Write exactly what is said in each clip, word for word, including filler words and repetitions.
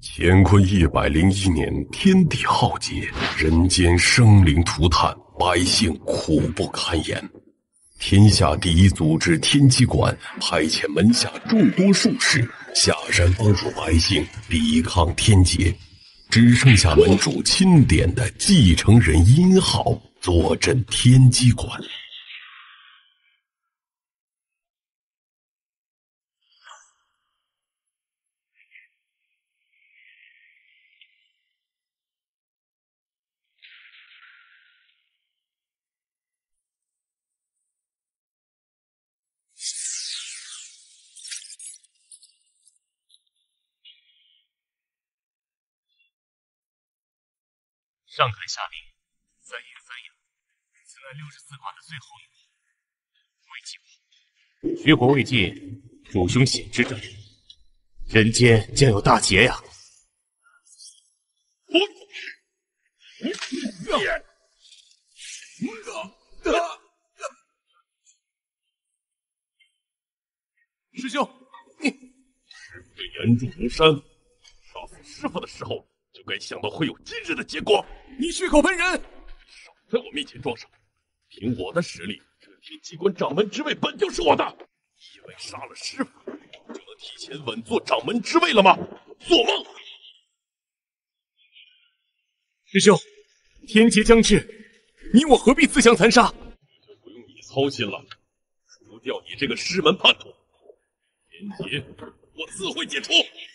乾坤一百零一年，天地浩劫，人间生灵涂炭，百姓苦不堪言。天下第一组织天机馆派遣门下众多术士下山帮助百姓抵抗天劫，只剩下门主钦点的继承人殷浩坐镇天机馆。 上凯下令，三阴三阳，此乃六十四卦的最后一卦，未尽。虚火未尽，主凶显之者，人间将有大劫呀！师兄，你师父严重如山，杀死师父的时候就该想到会有今日的结果。你血口喷人，少在我面前装傻！凭我的实力，这天机关掌门之位本就是我的。以为杀了师父就能提前稳坐掌门之位了吗？做梦！师兄，天劫将至，你我何必自相残杀？这就不用你操心了。除掉你这个师门叛徒，天劫我自会解除。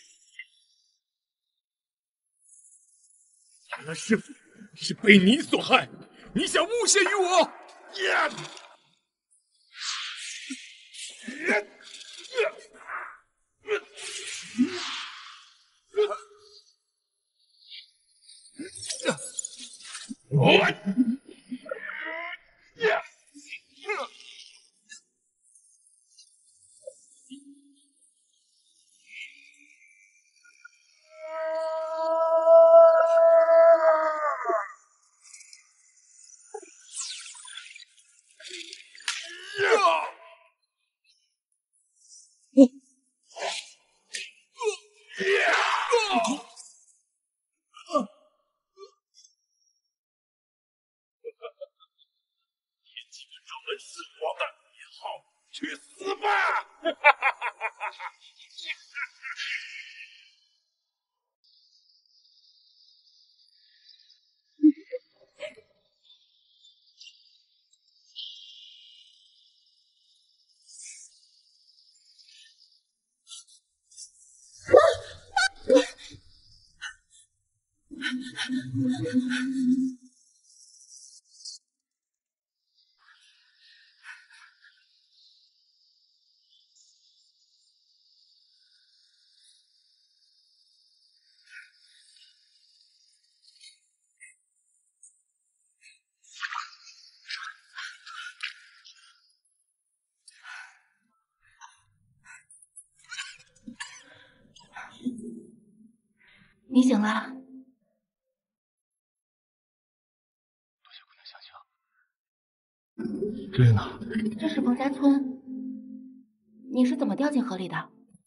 原来师父是被你所害，你想诬陷于我？去死吧！ 你醒了？ 多谢姑娘相救。这是哪？ 这是冯家村。你是怎么掉进河里的？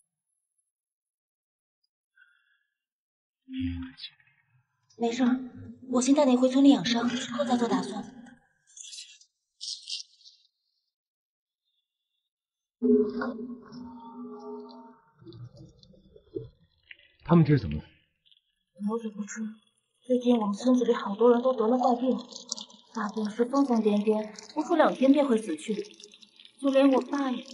没事，我先带你回村里养伤，之后再做打算。 他们这是怎么了？ 我也不知。最近我们村子里好多人都得了怪病，大病是疯疯癫癫，不出两天便会死去，就连我爸也。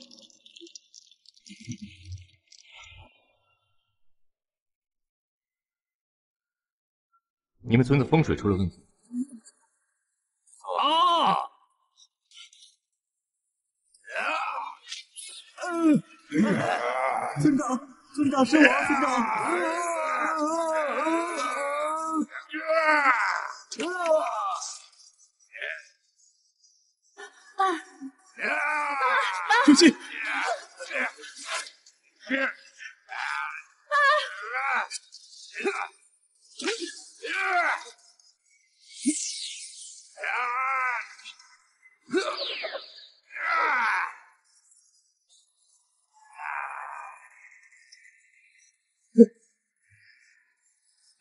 你们村子风水出了问题。啊！ 嗯，村长，村长是我，村长。 爸，爸， 小心！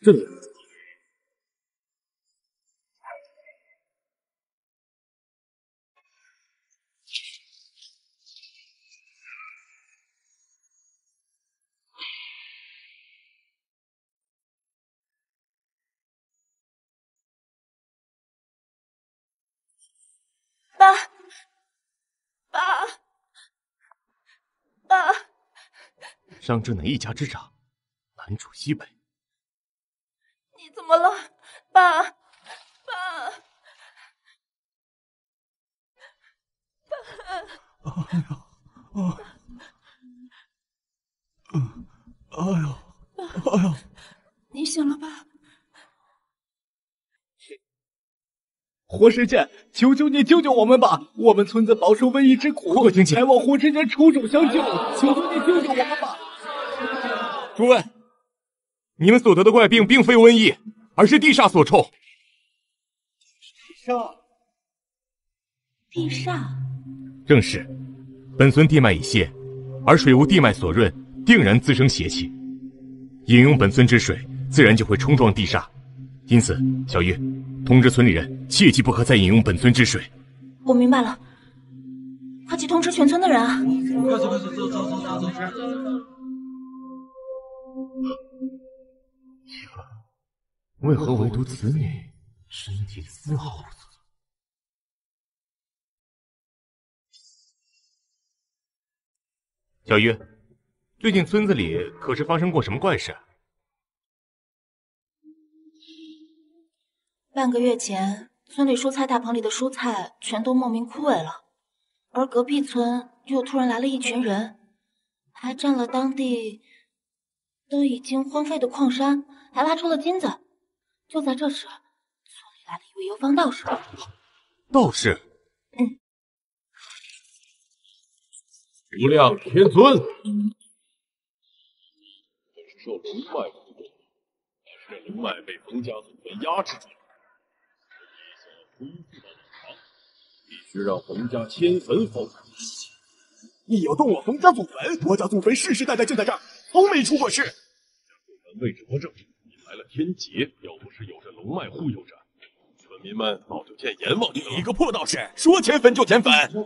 这里。 爸，爸，爸！ 上至哪一家之长，南处西北。 你怎么了，爸？爸！爸！ 哎呀，啊，嗯，哎呀，哎呀， 你醒了吧？ 火神剑，求求你救救我们吧！我们村子饱受瘟疫之苦，才望火神剑出手相救，求求你救救我们吧！ 诸位，你们所得的怪病并非瘟疫，而是地煞所冲。 地煞， 地煞， 正是。本尊地脉已泄，而水无地脉所润，定然滋生邪气。饮用本尊之水，自然就会冲撞地煞。因此，小玉，通知村里人，切记不可再饮用本尊之水。 我明白了，快去通知全村的人啊！ 快走快走走走走走走！ 奇怪，为何唯独此女身体丝毫无阻？小玉，最近村子里可是发生过什么怪事？ 半个月前，村里蔬菜大棚里的蔬菜全都莫名枯萎了，而隔壁村又突然来了一群人，还占了当地都已经荒废的矿山，还挖出了金子。就在这时，村里来了一位游方道士。 道士？ 嗯。 无量天尊，我是受龙脉蛊动，但是这龙脉被冯家祖坟压制住了。我也想恢复到往常，必须让冯家迁坟否则。 你有动我冯家祖坟？我家祖坟世世代代就在这儿，从没出过事。 家祖坟位置不正，引来了天劫。要不是有着龙脉护佑着，村民们早就见阎王去了。 你一个破道士，说迁坟就迁坟！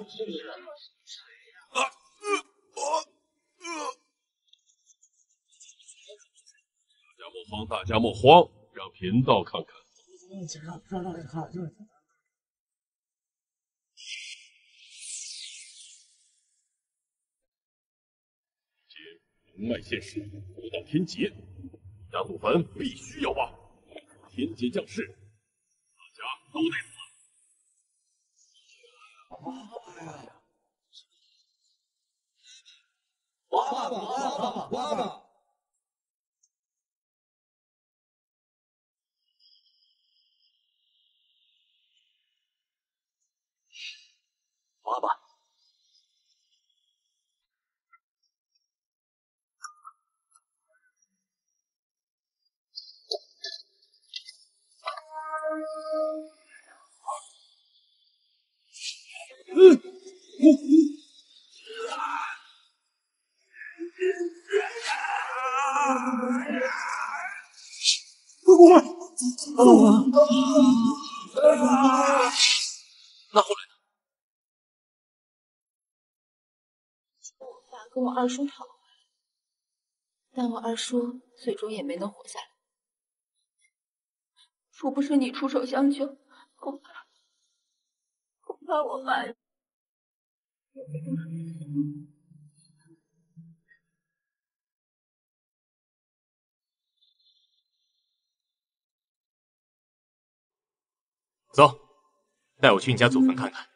大家莫慌，大家莫慌，让贫道看看。今龙脉现世，不到天劫，家祖坟必须要挖。天劫降世，大家都得死。 挖吧挖吧挖吧！挖吧！嗯嗯嗯。快快快！那后来呢？ 我爸跟我二叔讨回来，但我二叔最终也没能活下来。若不是你出手相救，恐怕恐怕我爸…… 走，带我去你家祖坟看看。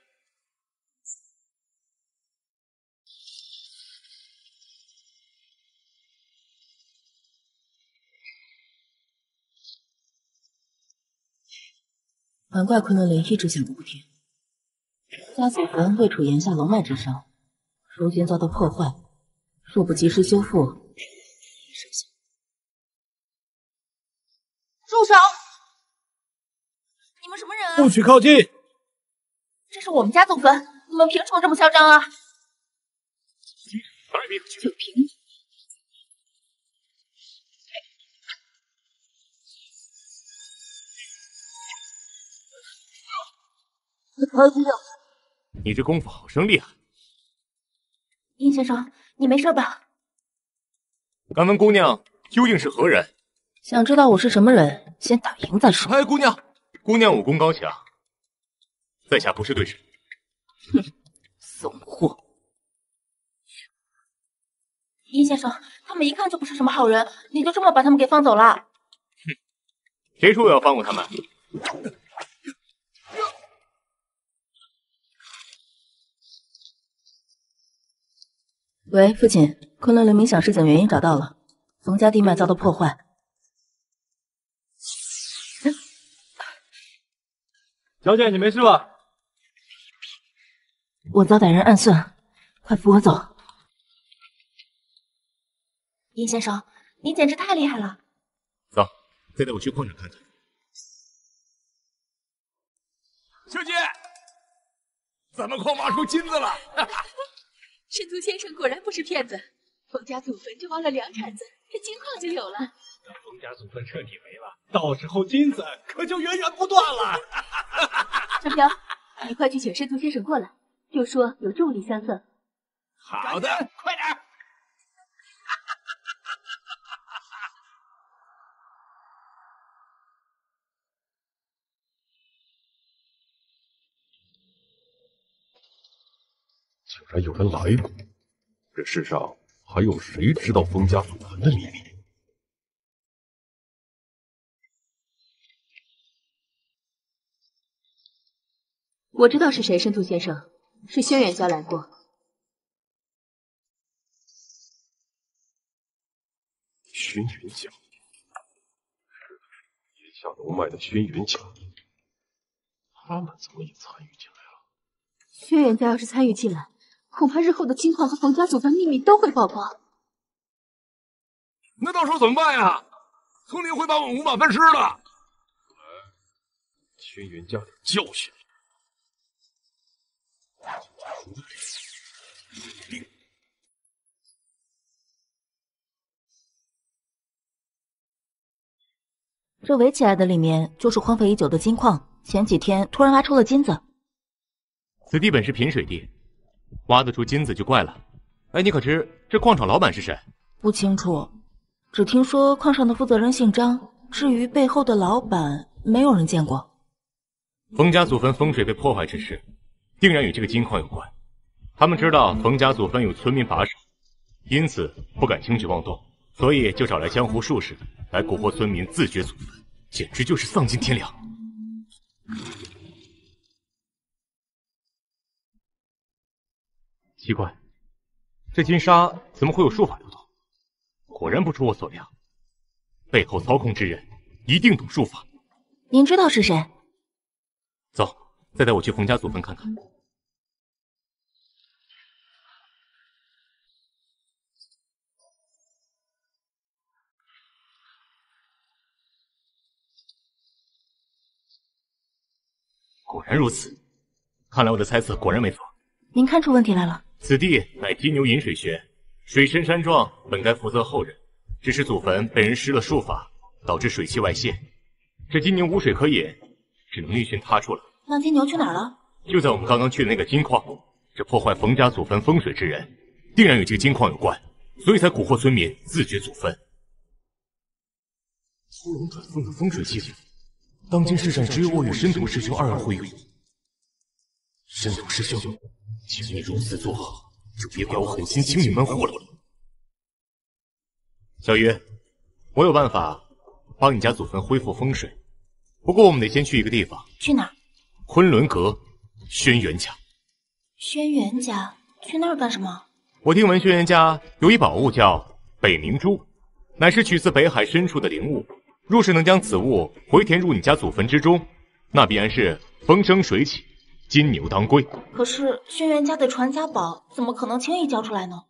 难怪昆仑莲一直想个不停。家祖坟位处岩下龙脉之上，如今遭到破坏，若不及时修复，住手！你们什么人啊？ 不许靠近！ 这是我们家祖坟，你们凭什么这么嚣张啊？ 哪里凭？ 就凭你！ 白姑娘， 你这功夫好生厉害。 殷先生，你没事吧？ 敢问姑娘究竟是何人？ 想知道我是什么人，先打赢再说。 白姑娘，姑娘武功高强，在下不是对手。 哼，怂货！殷先生，他们一看就不是什么好人，你就这么把他们给放走了？ 哼，谁说我要放过他们？ 喂，父亲，昆仑灵冥想事件原因找到了，冯家地脉遭到破坏。 小姐，你没事吧？ 我遭歹人暗算，快扶我走。殷先生，你简直太厉害了！ 走，再带我去矿场看看。小姐，咱们矿挖出金子了！哈哈。 申屠先生果然不是骗子，冯家祖坟就挖了两铲子，这金矿就有了。 等冯家祖坟彻底没了，到时候金子可就源源不断了。 张彪，你快去请申屠先生过来，就说有重礼相赠。 好的，快点！ 竟然有人来过，这世上还有谁知道冯家祖坟的秘密？ 我知道是谁，申屠先生，是轩辕家来过。 轩辕家，是的，野下龙脉的轩辕家，他们怎么也参与进来了？ 轩辕家要是参与进来，恐怕日后的金矿和冯家祖坟秘密都会曝光。 那到时候怎么办呀？村民会把我们五马分尸的。 轩辕家的教训。 这围起来的里面就是荒废已久的金矿，前几天突然挖出了金子。 此地本是贫水地，挖得出金子就怪了。哎，你可知这矿场老板是谁？ 不清楚，只听说矿上的负责人姓张，至于背后的老板，没有人见过。 冯家祖坟风水被破坏之事，定然与这个金矿有关。他们知道冯家祖坟有村民把守，因此不敢轻举妄动，所以就找来江湖术士来蛊惑村民自掘祖坟，简直就是丧尽天良。奇怪，这金沙怎么会有术法流动？果然不出我所料，背后操控之人一定懂术法。 您知道是谁？ 走，再带我去冯家祖坟看看。果然如此，看来我的猜测果然没错。 您看出问题来了？ 此地乃金牛饮水穴，水深山壮，本该福泽后人，只是祖坟被人施了术法，导致水气外泄。这金牛无水可饮，只能另寻他处了。 那金牛去哪儿了？ 就在我们刚刚去的那个金矿。这破坏冯家祖坟风水之人，定然与这个金矿有关，所以才蛊惑村民自掘祖坟。偷龙转凤的风水技术，当今世上只有我与申屠师兄二人会用。申屠师兄，请你如此做好，就别怪我狠心清理门户了。小鱼，我有办法帮你家祖坟恢复风水，不过我们得先去一个地方。 去哪儿？ 昆仑阁，轩辕家。 轩辕家？去那儿干什么？ 我听闻轩辕家有一宝物叫北冥珠，乃是取自北海深处的灵物。若是能将此物回填入你家祖坟之中，那必然是风生水起，金牛当归。 可是轩辕家的传家宝怎么可能轻易交出来呢？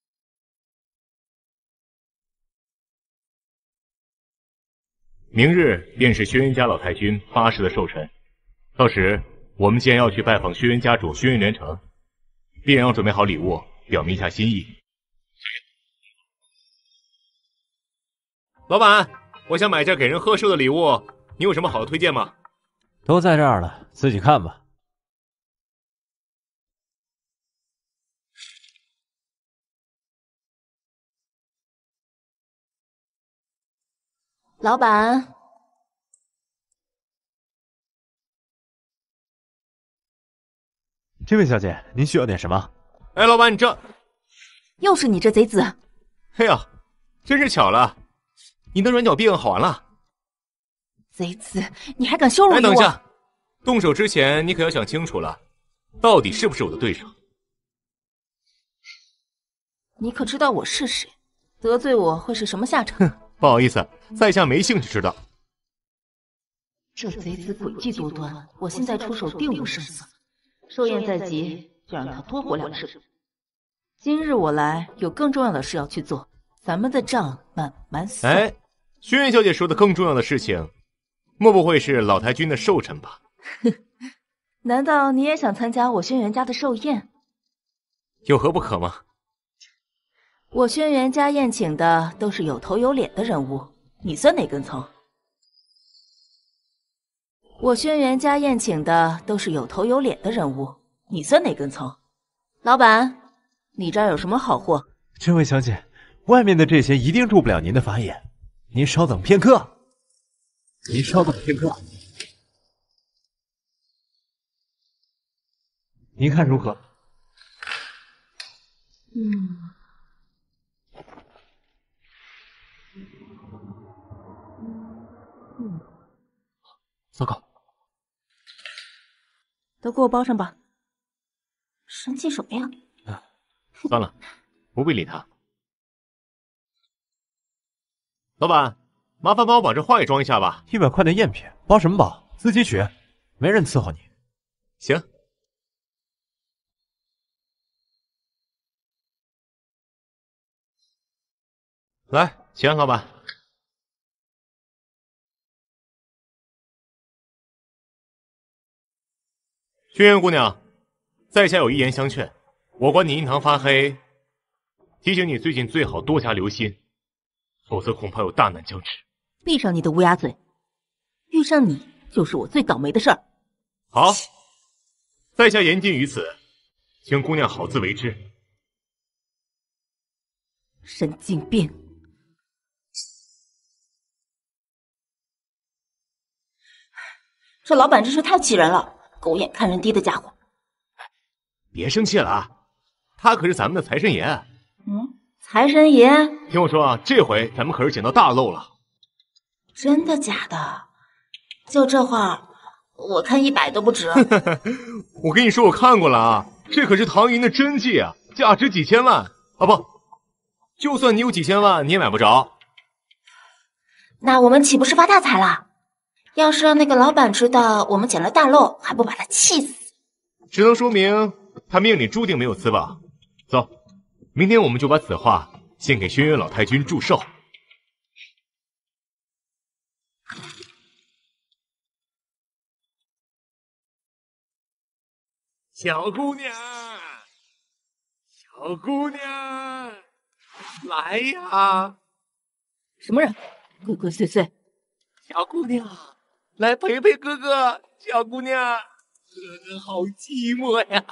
明日便是轩辕家老太君八十的寿辰，到时我们既然要去拜访轩辕家主轩辕连城，必然要准备好礼物，表明一下心意。老板，我想买件给人贺寿的礼物，你有什么好的推荐吗？ 都在这儿了，自己看吧。 老板， 这位小姐，您需要点什么？ 哎，老板，你这又是你这贼子！ 哎呀，真是巧了，你的软脚病好完了。 贼子，你还敢羞辱我？ 哎，等一下，动手之前你可要想清楚了，到底是不是我的对手？ 你可知道我是谁？得罪我会是什么下场？ 哼，不好意思，在下没兴趣知道。 这贼子诡计多端，我现在出手定无胜算。寿宴在即，就让他多活两世。今日我来，有更重要的事要去做，咱们的账慢慢算。 哎，轩辕小姐说的更重要的事情，莫不会是老太君的寿辰吧？ 难道你也想参加我轩辕家的寿宴？ 有何不可吗？ 我轩辕家宴请的都是有头有脸的人物，你算哪根葱？我轩辕家宴请的都是有头有脸的人物，你算哪根葱？老板，你这儿有什么好货？ 这位小姐，外面的这些一定入不了您的法眼，您稍等片刻。您稍等片刻。您看如何？ 嗯。嗯， 糟糕， 都给我包上吧。生气什么呀？ 啊，算了，不必理他。老板，麻烦帮我把这画也装一下吧。 一百块的赝品，包什么包？自己取，没人伺候你。 行。来，请老板。轩辕姑娘，在下有一言相劝，我管你印堂发黑，提醒你最近最好多加留心，否则恐怕有大难将至。 闭上你的乌鸦嘴！遇上你就是我最倒霉的事儿。 好，在下言尽于此，请姑娘好自为之。 神经病！这老板真是太气人了，狗眼看人低的家伙！ 别生气了啊，他可是咱们的财神爷。 嗯，财神爷？ 听我说啊，这回咱们可是捡到大漏了。 真的假的？就这话，我看一百都不止。 我跟你说，我看过了啊，这可是唐寅的真迹啊，价值几千万啊！不，就算你有几千万，你也买不着。 那我们岂不是发大财了？要是让那个老板知道我们捡了大漏，还不把他气死？ 只能说明他命里注定没有此宝。走，明天我们就把此画献给轩辕老太君祝寿。小姑娘，小姑娘，来呀！ 什么人？鬼鬼祟祟！ 小姑娘，来陪陪哥哥。小姑娘，哥哥好寂寞呀。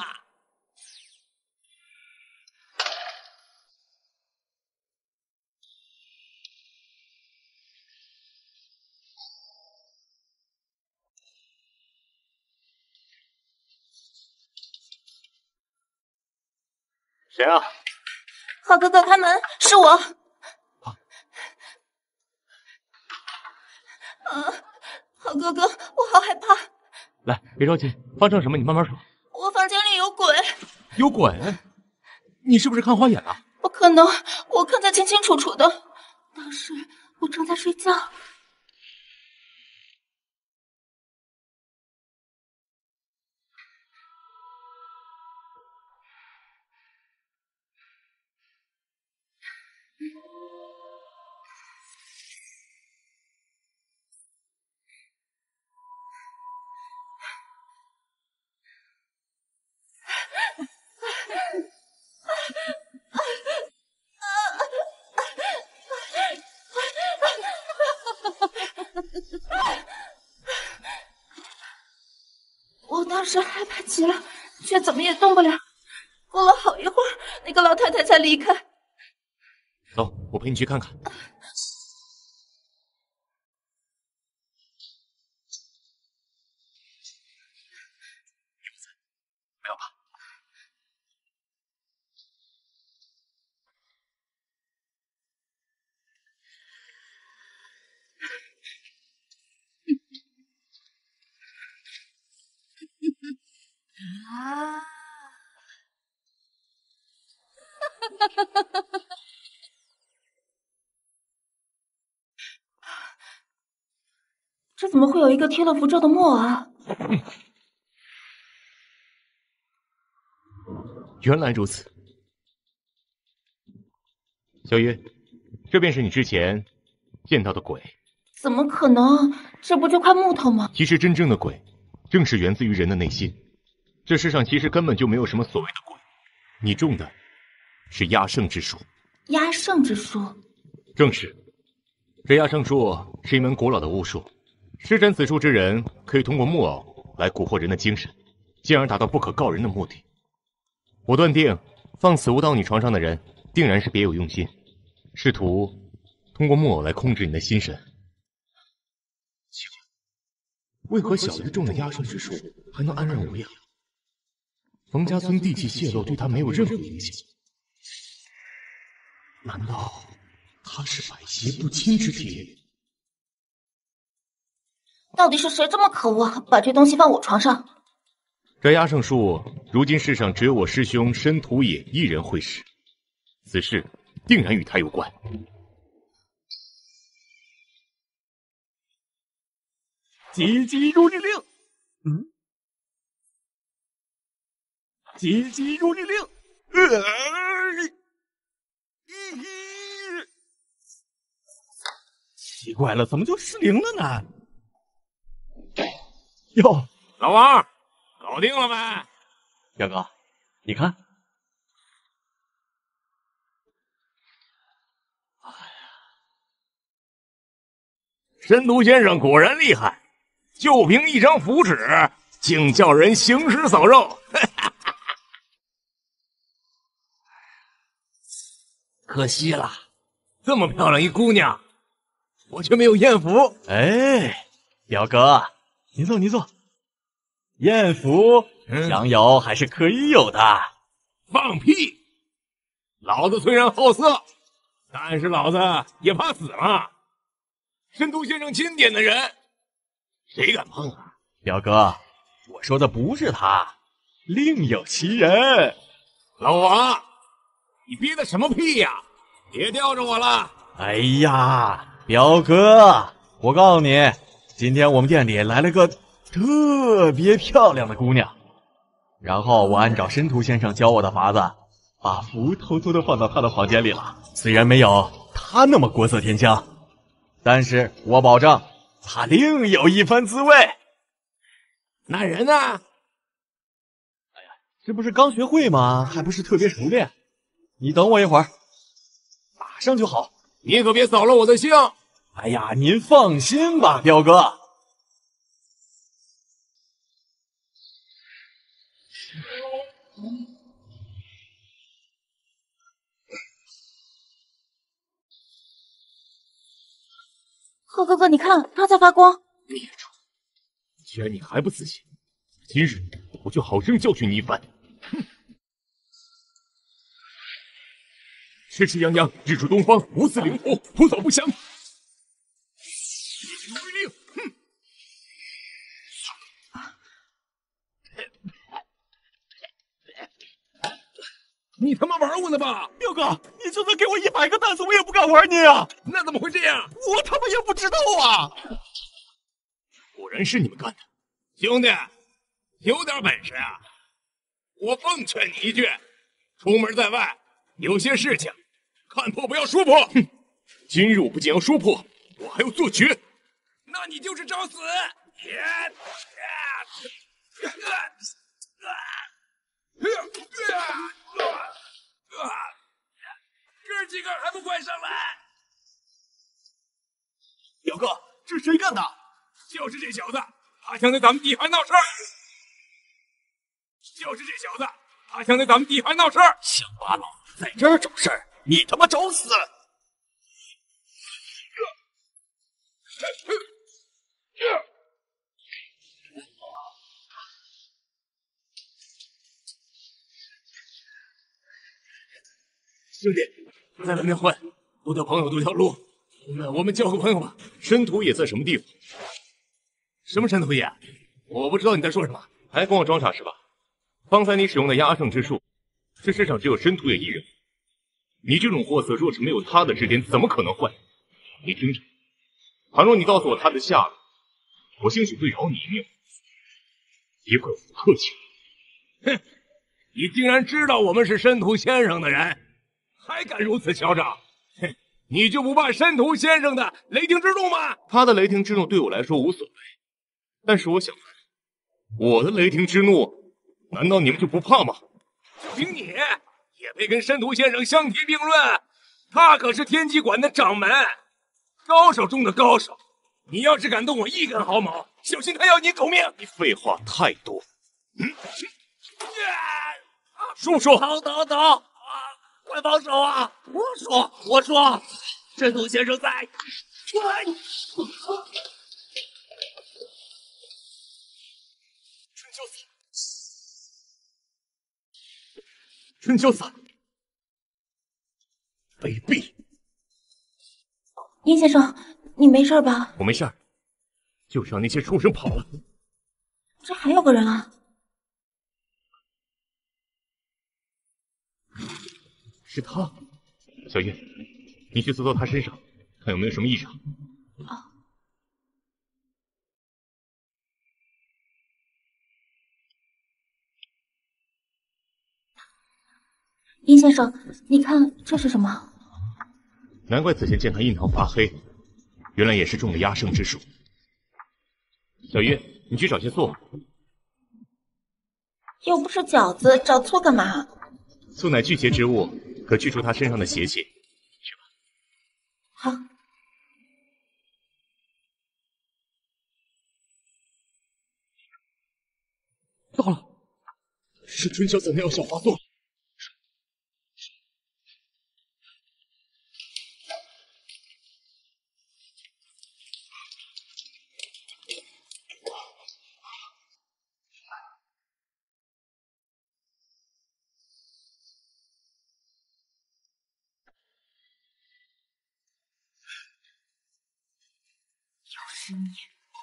谁啊？ 好哥哥，开门，是我。 啊， 啊，好哥哥，我好害怕。 来，别着急，发生什么你慢慢说。 我房间里有鬼。 有鬼？你是不是看花眼了？ 不可能，我看得清清楚楚的。当时我正在睡觉。我当时害怕极了，却怎么也动不了。过了好一会儿，那个老太太才离开。 走，我陪你去看看。 这怎么会有一个贴了符咒的木偶啊？ 嗯，原来如此，小鱼，这便是你之前见到的鬼。 怎么可能？这不就块木头吗？ 其实真正的鬼，正是源自于人的内心。这世上其实根本就没有什么所谓的鬼，你中的是压胜之术。 压胜之术？ 正是，这压胜术是一门古老的巫术。施展此术之人，可以通过木偶来蛊惑人的精神，进而达到不可告人的目的。我断定，放此物到你床上的人，定然是别有用心，试图通过木偶来控制你的心神。奇怪，为何小鱼中了压胜之术，还能安然无恙？冯家村地气泄露对他没有任何影响？难道他是百邪不侵之体？ 到底是谁这么可恶，把这东西放我床上？ 这压胜术，如今世上只有我师兄申屠野一人会使，此事定然与他有关。 急急如律令。嗯，急急如律令。呃，奇怪了，怎么就失灵了呢？哟， 老王，搞定了没？ 表哥，你看。 申屠先生果然厉害，就凭一张符纸，竟叫人行尸扫肉。可惜了，这么漂亮一姑娘，我却没有艳福。 哎，表哥，您坐，您坐。艳福， 嗯、 想有还是可以有的。 放屁！老子虽然好色，但是老子也怕死嘛。申屠先生钦点的人，谁敢碰啊？ 表哥，我说的不是他，另有其人。 老王，你憋的什么屁呀？别吊着我了！ 哎呀，表哥，我告诉你，今天我们店里来了个特别漂亮的姑娘，然后我按照申屠先生教我的法子，把符偷偷的放到她的房间里了。虽然没有她那么国色天香，但是我保证，她另有一番滋味。 那人呢？哎呀，这不是刚学会吗？还不是特别熟练。你等我一会儿，马上就好。 你可别扫了我的兴。 哎呀，您放心吧，彪哥。 贺哥哥，你看，它在发光。 孽畜！既然你还不死心，今日我就好生教训你一番。哼！赤赤泱泱，日出东方，无似灵狐，扑扫不详。一声律令，哼！你他妈玩我呢吧， 彪哥！你就算给我一百个蛋子，我也不敢玩你啊！ 那怎么会这样？ 我他妈也不知道啊！ 果然是你们干的，兄弟，有点本事啊！我奉劝你一句，出门在外，有些事情看破不要说破。哼！今日我不仅要说破，我还要做绝。那你就是找死！哥几个还不快上来！ 表哥，这是谁干的？ 就是这小子，他想在咱们地盘闹事儿。就是这小子，他想在咱们地盘闹事儿。 想把老子在这儿找事儿，你他妈找死！ 兄弟，在外面混，多条朋友多条路。我们我们交个朋友吧。申屠野在什么地方？什么申屠野？我不知道你在说什么。 还跟我装傻是吧？方才你使用的压胜之术，是世上只有申屠野一人。 你这种货色，若是没有他的指点，怎么可能坏？你听着，倘若你告诉我他的下落，我兴许会饶你一命。一会儿我客气了。 哼，你竟然知道我们是申屠先生的人，还敢如此嚣张？哼，你就不怕申屠先生的雷霆之怒吗？ 他的雷霆之怒对我来说无所谓，但是我想问，我的雷霆之怒，难道你们就不怕吗？ 就凭你，也配跟申屠先生相提并论？他可是天机馆的掌门，高手中的高手。你要是敢动我一根毫毛，小心他要你狗命！ 你废话太多。嗯， 说不说？ 等等等啊！快放手啊！我说，我说，申屠先生在。 春秋死，春秋死，卑鄙！ 殷先生，你没事吧？ 我没事儿，就是让那些畜生跑了。 这还有个人啊！ 是他，小月，你去搜搜他身上，看有没有什么异常。 哦。殷先生，你看这是什么？ 难怪此前健康印堂发黑，原来也是中了压胜之术。小月，你去找些醋。 又不是饺子，找醋干嘛？ 醋乃聚邪之物，可去除他身上的邪气。去吧。 好。 糟了，是春宵子那药效发作了。 是你，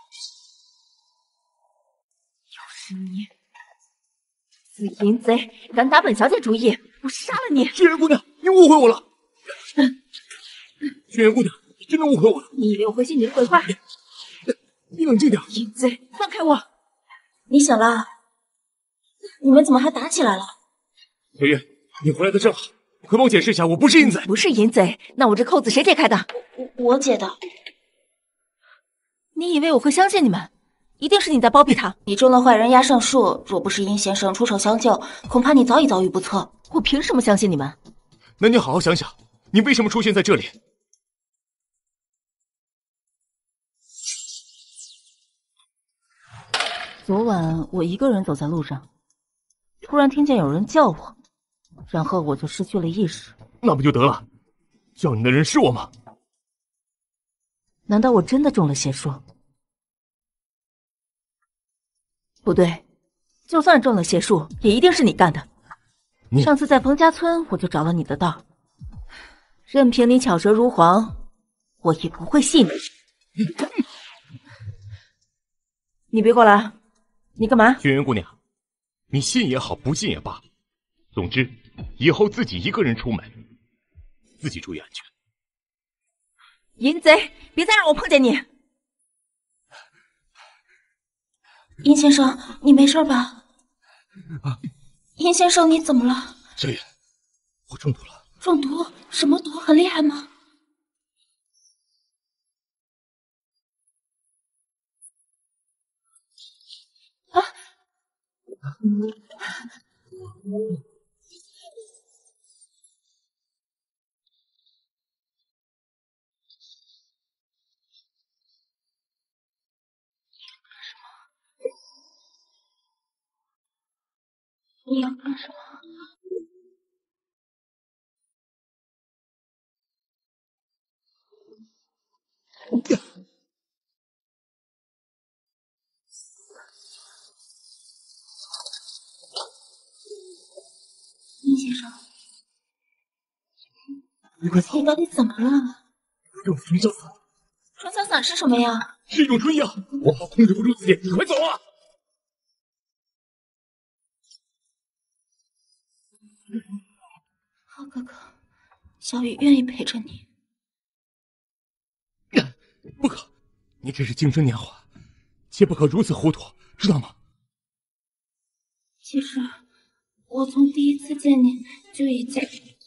又是你，死淫贼，敢打本小姐主意，我杀了你！ 轩辕姑娘，你误会我了。轩辕姑娘，你真的误会我了。 你以为我会信你的鬼话？ 你冷静点。 淫贼，放开我！ 你醒了？你们怎么还打起来了？ 小月，你回来的正好，快帮我解释一下，我不是淫贼。 不是淫贼，那我这扣子谁解开的？ 我我解的。 你以为我会相信你们？一定是你在包庇他。 你中了坏人压胜术，若不是殷先生出手相救，恐怕你早已遭遇不测。 我凭什么相信你们？ 那你好好想想，你为什么出现在这里？ 昨晚我一个人走在路上，突然听见有人叫我，然后我就失去了意识。 那不就得了？叫你的人是我吗？ 难道我真的中了邪术？不对，就算中了邪术，也一定是你干的。 你上次在冯家村，我就找了你的道，任凭你巧舌如簧，我也不会信你。你别过来！你干嘛？ 轩辕姑娘，你信也好，不信也罢，总之以后自己一个人出门，自己注意安全。 淫贼，别再让我碰见你！ 殷先生，你没事吧？ 啊， 殷先生，你怎么了？ 小野，我中毒了。 中毒？什么毒？很厉害吗？啊！你要干什么？殷先生， 你快走！ 你到底怎么了？ 用春宵散。 春宵散是什么呀？ 是一种春药，我怕控制不住自己，快走啊！ 好哥哥， 小雨愿意陪着你。 不可，你只是精神年华，切不可如此糊涂，知道吗？ 其实，我从第一次见你就已经……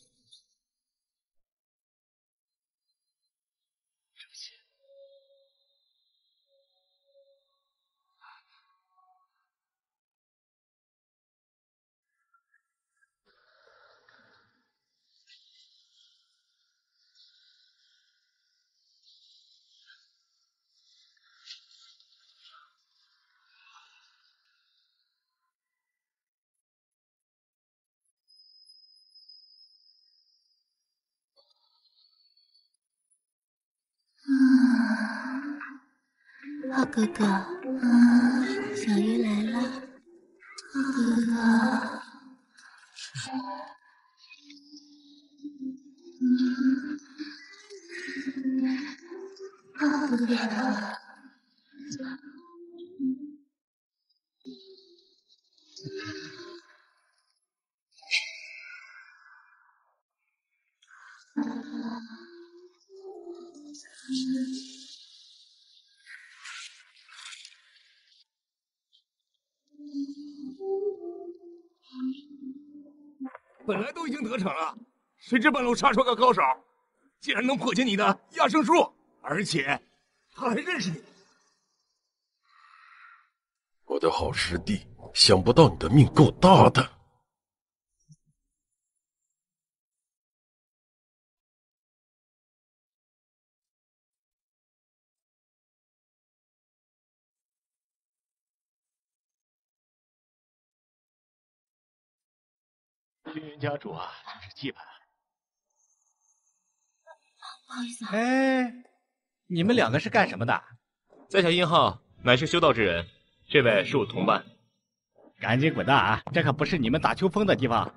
浩哥哥，小鱼来了，浩哥哥。浩哥哥。 本来都已经得逞了，谁知半路杀出个高手，竟然能破解你的压生术，而且他还认识你。 我的好师弟，想不到你的命够大的。 轩辕家主啊，真是气派啊！ 不好意思啊。 哎，你们两个是干什么的？ 在下殷浩，乃是修道之人，这位是我同伴。 赶紧滚蛋啊！这可不是你们打秋风的地方。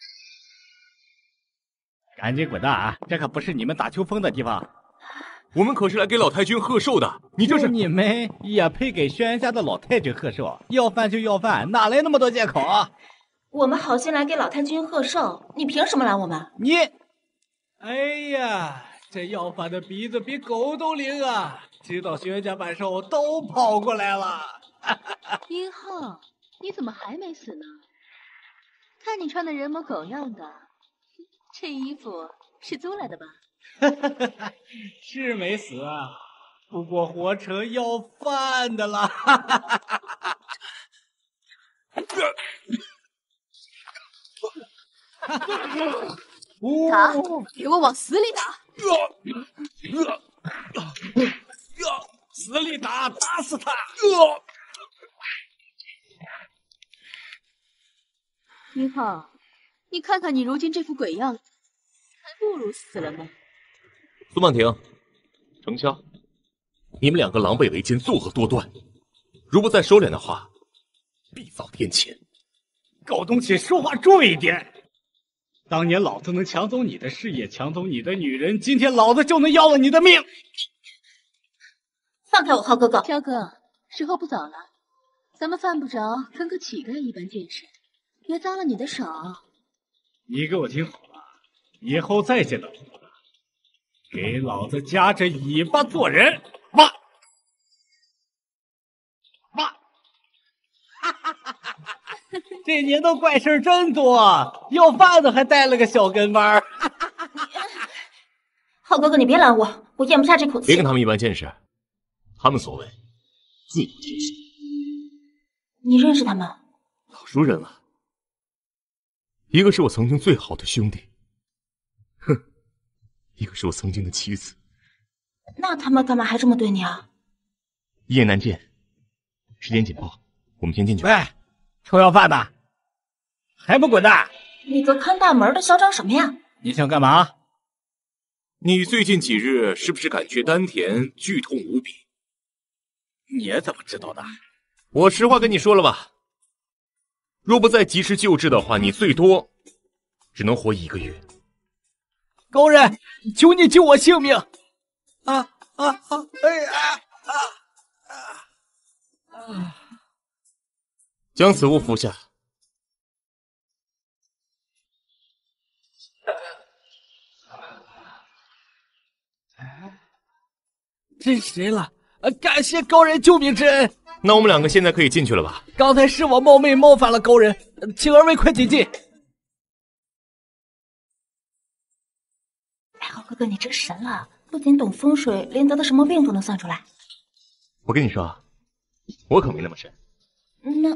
赶紧滚蛋啊！这可不是你们打秋风的地方。 我们可是来给老太君贺寿的，你这是…… 你们也配给轩辕家的老太君贺寿？要饭就要饭，哪来那么多借口啊？ 我们好心来给老太君贺寿，你凭什么拦我们？ 你，哎呀，这要饭的鼻子比狗都灵啊！知道轩辕家办寿都跑过来了。 殷浩，你怎么还没死呢？看你穿的人模狗样的，这衣服是租来的吧？ 是没死啊，不过活成要饭的了。 打！给我往死里打！ 死里打，打死他！ 殷浩，你看看你如今这副鬼样子，还不如死了呢。 苏曼婷、程潇，你们两个狼狈为奸，作恶多端，如不再收敛的话，必遭天谴。 狗东西，说话注意点！当年老子能抢走你的事业，抢走你的女人，今天老子就能要了你的命！ 放开我，浩哥哥！ 飘哥，时候不早了，咱们犯不着跟个乞丐一般见识，别脏了你的手。 你给我听好了，以后再见到我，给老子夹着尾巴做人！妈！妈！哈哈哈哈哈！这年头怪事真多，要饭的还带了个小跟班。 浩哥哥，你别拦我，我咽不下这口气。 别跟他们一般见识，他们所谓自有天性。 你认识他们？ 老熟人了，一个是我曾经最好的兄弟，哼，一个是我曾经的妻子。 那他们干嘛还这么对你啊？ 一言难尽，时间紧迫，我们先进去。 喂，臭要饭的，还不滚蛋！ 你个看大门的嚣张什么呀？ 你想干嘛？ 你最近几日是不是感觉丹田剧痛无比？ 你怎么知道的？ 我实话跟你说了吧，若不再及时救治的话，你最多只能活一个月。 高人，求你救我性命！啊啊啊！哎呀啊啊啊！ 将此物服下。 真实了！呃，感谢高人救命之恩。 那我们两个现在可以进去了吧？ 刚才是我冒昧冒犯了高人，请二位快请进。 哎，豪哥哥，你真神了，不仅懂风水，连得的什么病都能算出来。 我跟你说，我可没那么神。 那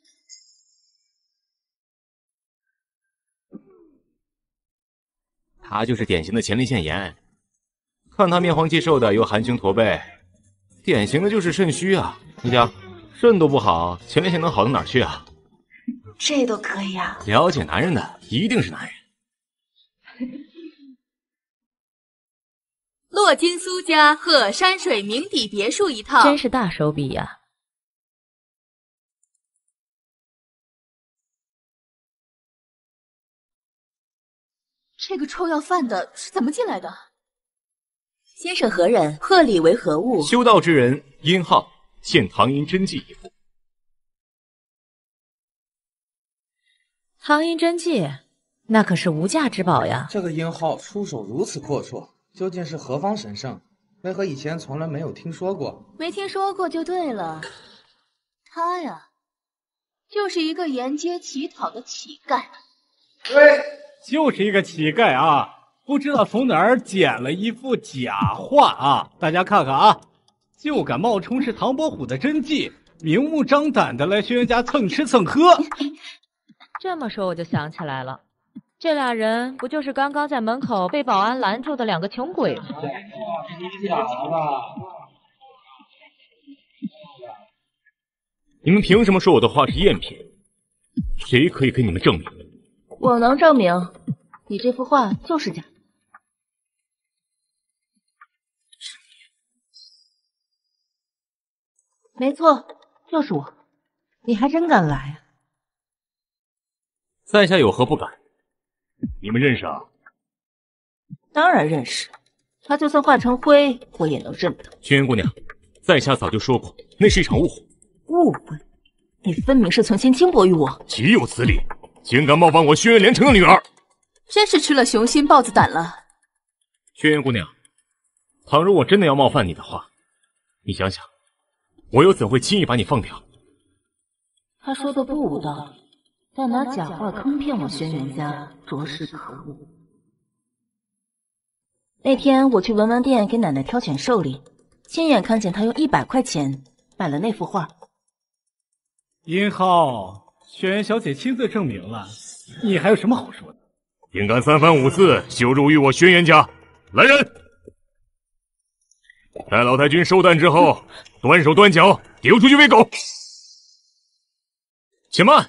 他就是典型的前列腺炎，看他面黄肌瘦的，又含胸驼背，典型的就是肾虚啊！你想，肾都不好，前列腺能好到哪儿去啊？ 这都可以啊！ 了解男人的一定是男人。 洛金苏家鹤山水名邸别墅一套， 真是大手笔呀！ 这个臭要饭的是怎么进来的？ 先生何人？贺礼为何物？ 修道之人殷浩献唐寅真迹一副。 唐寅真迹，那可是无价之宝呀！ 这个殷浩出手如此阔绰，究竟是何方神圣？为何以前从来没有听说过？ 没听说过就对了。他呀，就是一个沿街乞讨的乞丐。 对，就是一个乞丐啊！不知道从哪儿捡了一幅假画啊！大家看看啊，就敢冒充是唐伯虎的真迹，明目张胆的来轩辕家蹭吃蹭喝。 这么说我就想起来了，这俩人不就是刚刚在门口被保安拦住的两个穷鬼吗？ 你们凭什么说我的画是赝品？谁可以给你们证明？ 我能证明，你这幅画就是假的。没错，就是我。你还真敢来啊！ 在下有何不敢？你们认识啊？ 当然认识，他就算化成灰，我也能认得。 轩辕姑娘，在下早就说过，那是一场误会。 误会？你分明是存心轻薄于我。 岂有此理！竟敢冒犯我轩辕连城的女儿！ 真是吃了雄心豹子胆了。 轩辕姑娘，倘若我真的要冒犯你的话，你想想，我又怎会轻易把你放掉？ 他说的不无道理，但拿假话坑骗我轩辕家，着实可恶。那天我去文玩店给奶奶挑选寿礼，亲眼看见她用一百块钱买了那幅画。 殷浩，轩辕小姐亲自证明了，你还有什么好说的？ 竟敢三番五次羞辱于我轩辕家！来人，待老太君收弹之后，断手断脚，丢出去喂狗！且慢，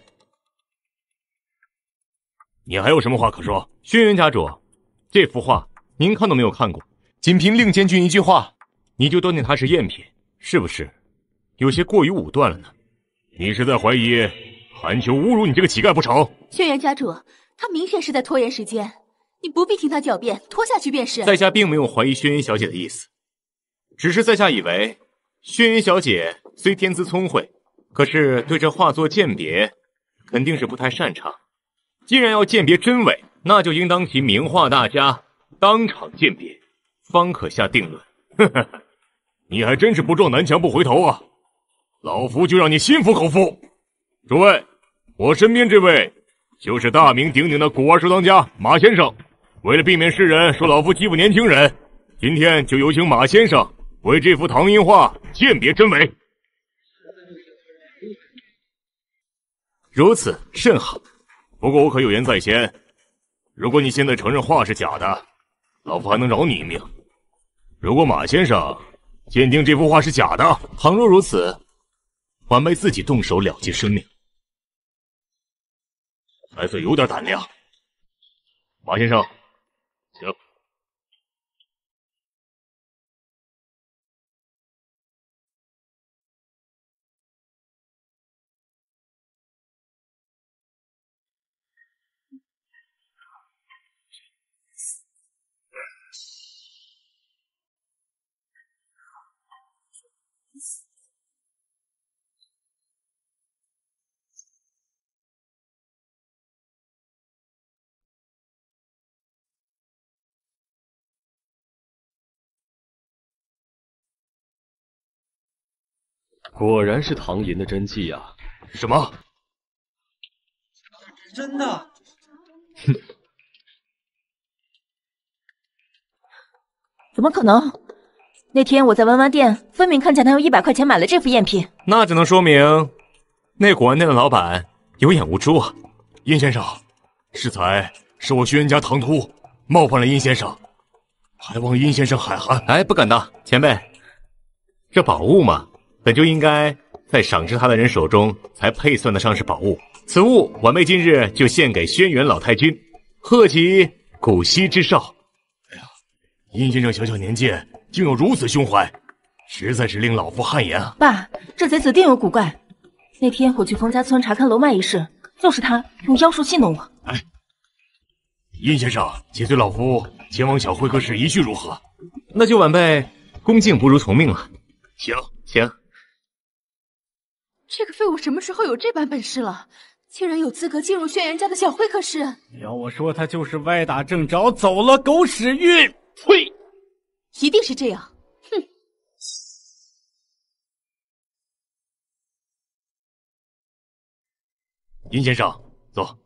你还有什么话可说？轩辕家主，这幅画您看都没有看过，仅凭令监君一句话，你就断定它是赝品，是不是有些过于武断了呢？你是在怀疑韩秋侮辱你这个乞丐不成？ 轩辕家主，他明显是在拖延时间，你不必听他狡辩，拖下去便是。 在下并没有怀疑轩辕小姐的意思，只是在下以为轩辕小姐虽天资聪慧，可是对这画作鉴别肯定是不太擅长。既然要鉴别真伪，那就应当其名画大家当场鉴别，方可下定论。呵呵，你还真是不撞南墙不回头啊！老夫就让你心服口服。诸位，我身边这位就是大名鼎鼎的古玩收藏家马先生。为了避免世人说老夫欺负年轻人，今天就有请马先生为这幅唐寅画鉴别真伪。如此甚好。不过我可有言在先，如果你现在承认画是假的，老夫还能饶你一命。如果马先生鉴定这幅画是假的，倘若如此，晚辈自己动手了结生命，还算有点胆量。马先生，请。 果然是唐寅的真迹啊！ 什么？ 真的？ 哼！ 怎么可能？那天我在文玩店，分明看见他用一百块钱买了这副赝品。 那只能说明，那古玩店的老板有眼无珠啊！殷先生，适才是我轩辕家唐突，冒犯了殷先生，还望殷先生海涵。 哎，不敢当，前辈，这宝物嘛，本就应该在赏识他的人手中才配算得上是宝物。此物晚辈今日就献给轩辕老太君，贺其古稀之寿。 哎呀，殷先生小小年纪竟有如此胸怀，实在是令老夫汗颜啊！ 爸，这贼子定有古怪。那天我去冯家村查看龙脉一事，就是他用妖术戏弄我。 哎，殷先生，且随老夫前往小会客室一叙如何？ 那就晚辈恭敬不如从命了。 行行。 这个废物什么时候有这般本事了？竟然有资格进入轩辕家的小会客室！ 要我说，他就是歪打正着，走了狗屎运！呸！ 一定是这样。哼！ 殷先生，坐。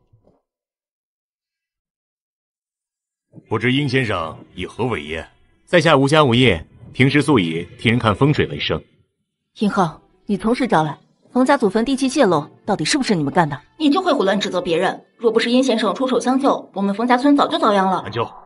不知殷先生以何为业？ 在下无家无业，平时素以替人看风水为生。 殷浩，你从实招来。冯家祖坟地契泄露，到底是不是你们干的？你就会胡乱指责别人。若不是殷先生出手相救，我们冯家村早就遭殃了。 安舅，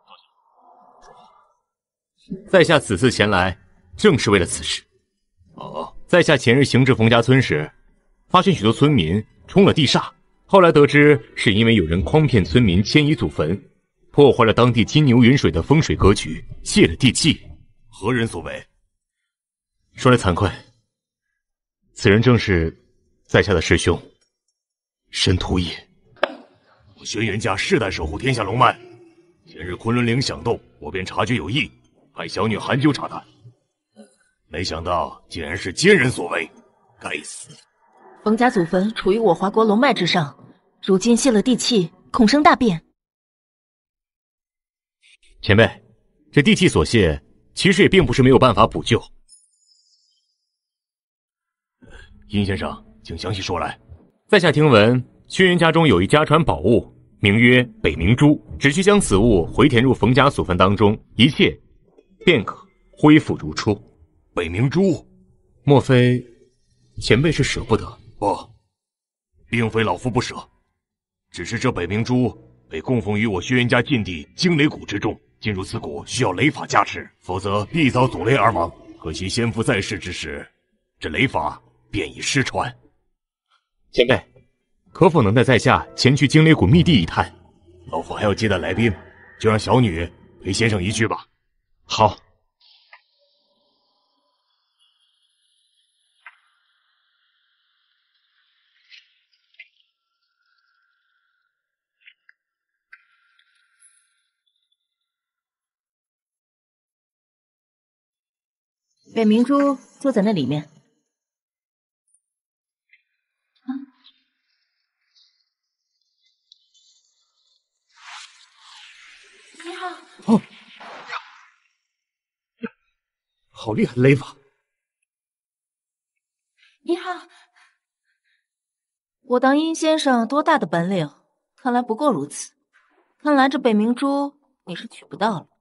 在下此次前来，正是为了此事。 哦， 在下前日行至冯家村时，发现许多村民冲了地煞，后来得知是因为有人诓骗村民迁移祖坟，破坏了当地金牛云水的风水格局，泄了地契。 何人所为？ 说来惭愧。此人正是在下的师兄申屠也。 我轩辕家世代守护天下龙脉，前日昆仑岭响动，我便察觉有异，派小女韩究查探，没想到竟然是奸人所为，该死！ 冯家祖坟处于我华国龙脉之上，如今泄了地气，恐生大变。 前辈，这地气所泄，其实也并不是没有办法补救。 殷先生，请详细说来。 在下听闻，轩辕家中有一家传宝物，名曰北冥珠，只需将此物回填入冯家祖坟当中，一切便可恢复如初。 北冥珠， 莫非前辈是舍不得？ 不，并非老夫不舍，只是这北冥珠被供奉于我轩辕家禁地惊雷谷之中，进入此谷需要雷法加持，否则必遭祖雷而亡。可惜先父在世之时，这雷法便已失传。 前辈，可否能带在下前去惊雷谷密地一探？ 老夫还要接待来宾，就让小女陪先生一去吧。 好。 北冥珠就在那里面。 你好。 哦，好厉害的雷法！ 你好。 我当殷先生多大的本领，看来不过如此。看来这北冥珠你是取不到了。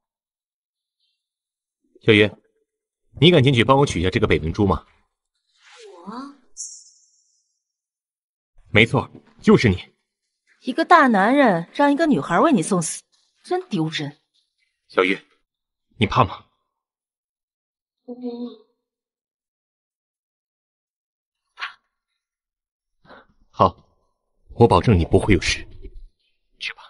小鱼，你敢进去帮我取下这个北冥珠吗？ 我？ 没错，就是你。 一个大男人让一个女孩为你送死，真丢人。 小鱼，你怕吗？ 我好，我保证你不会有事。去吧。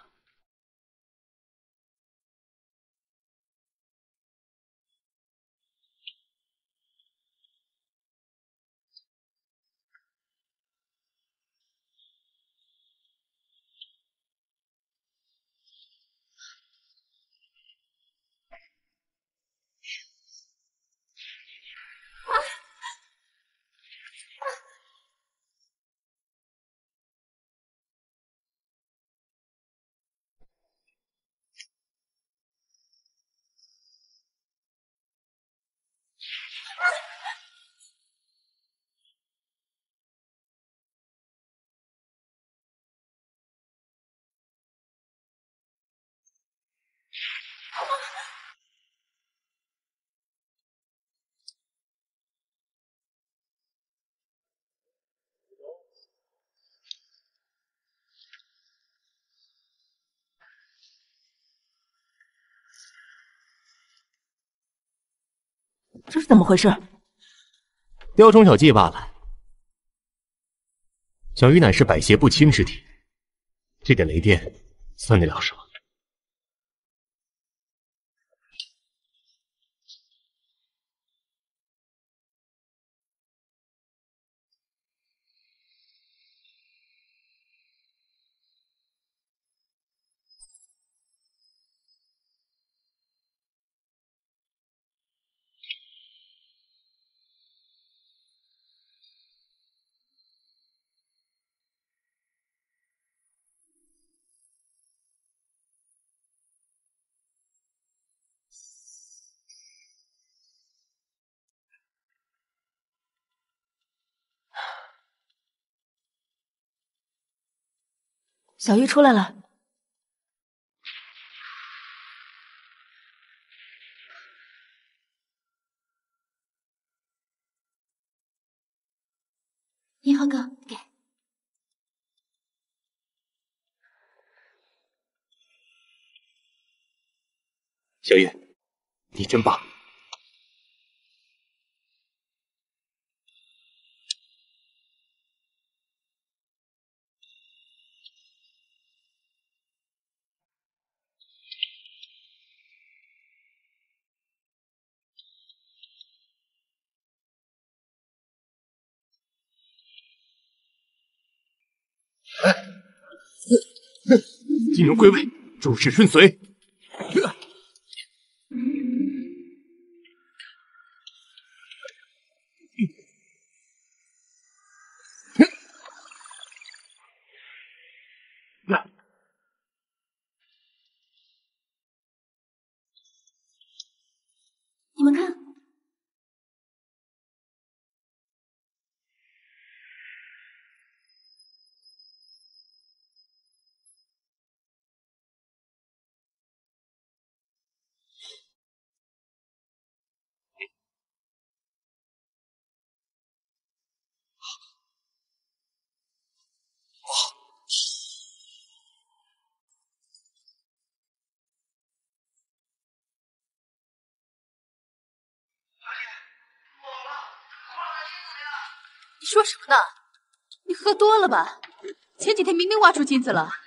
这是怎么回事？ 雕虫小技罢了。小鱼乃是百邪不侵之体，这点雷电算得了什么？ 小玉出来了。 银河哥，给。 小玉，你真棒！金龙归位，诸事顺遂。 你们看， 你说什么呢？你喝多了吧？前几天明明挖出金子了。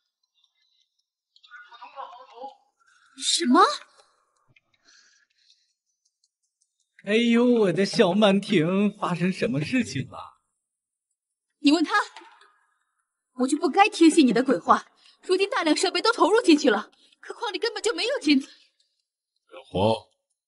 什么？ 哎呦，我的小曼婷，发生什么事情了？ 你问他，我就不该听信你的鬼话。如今大量设备都投入进去了，可矿里根本就没有金子。 小黄。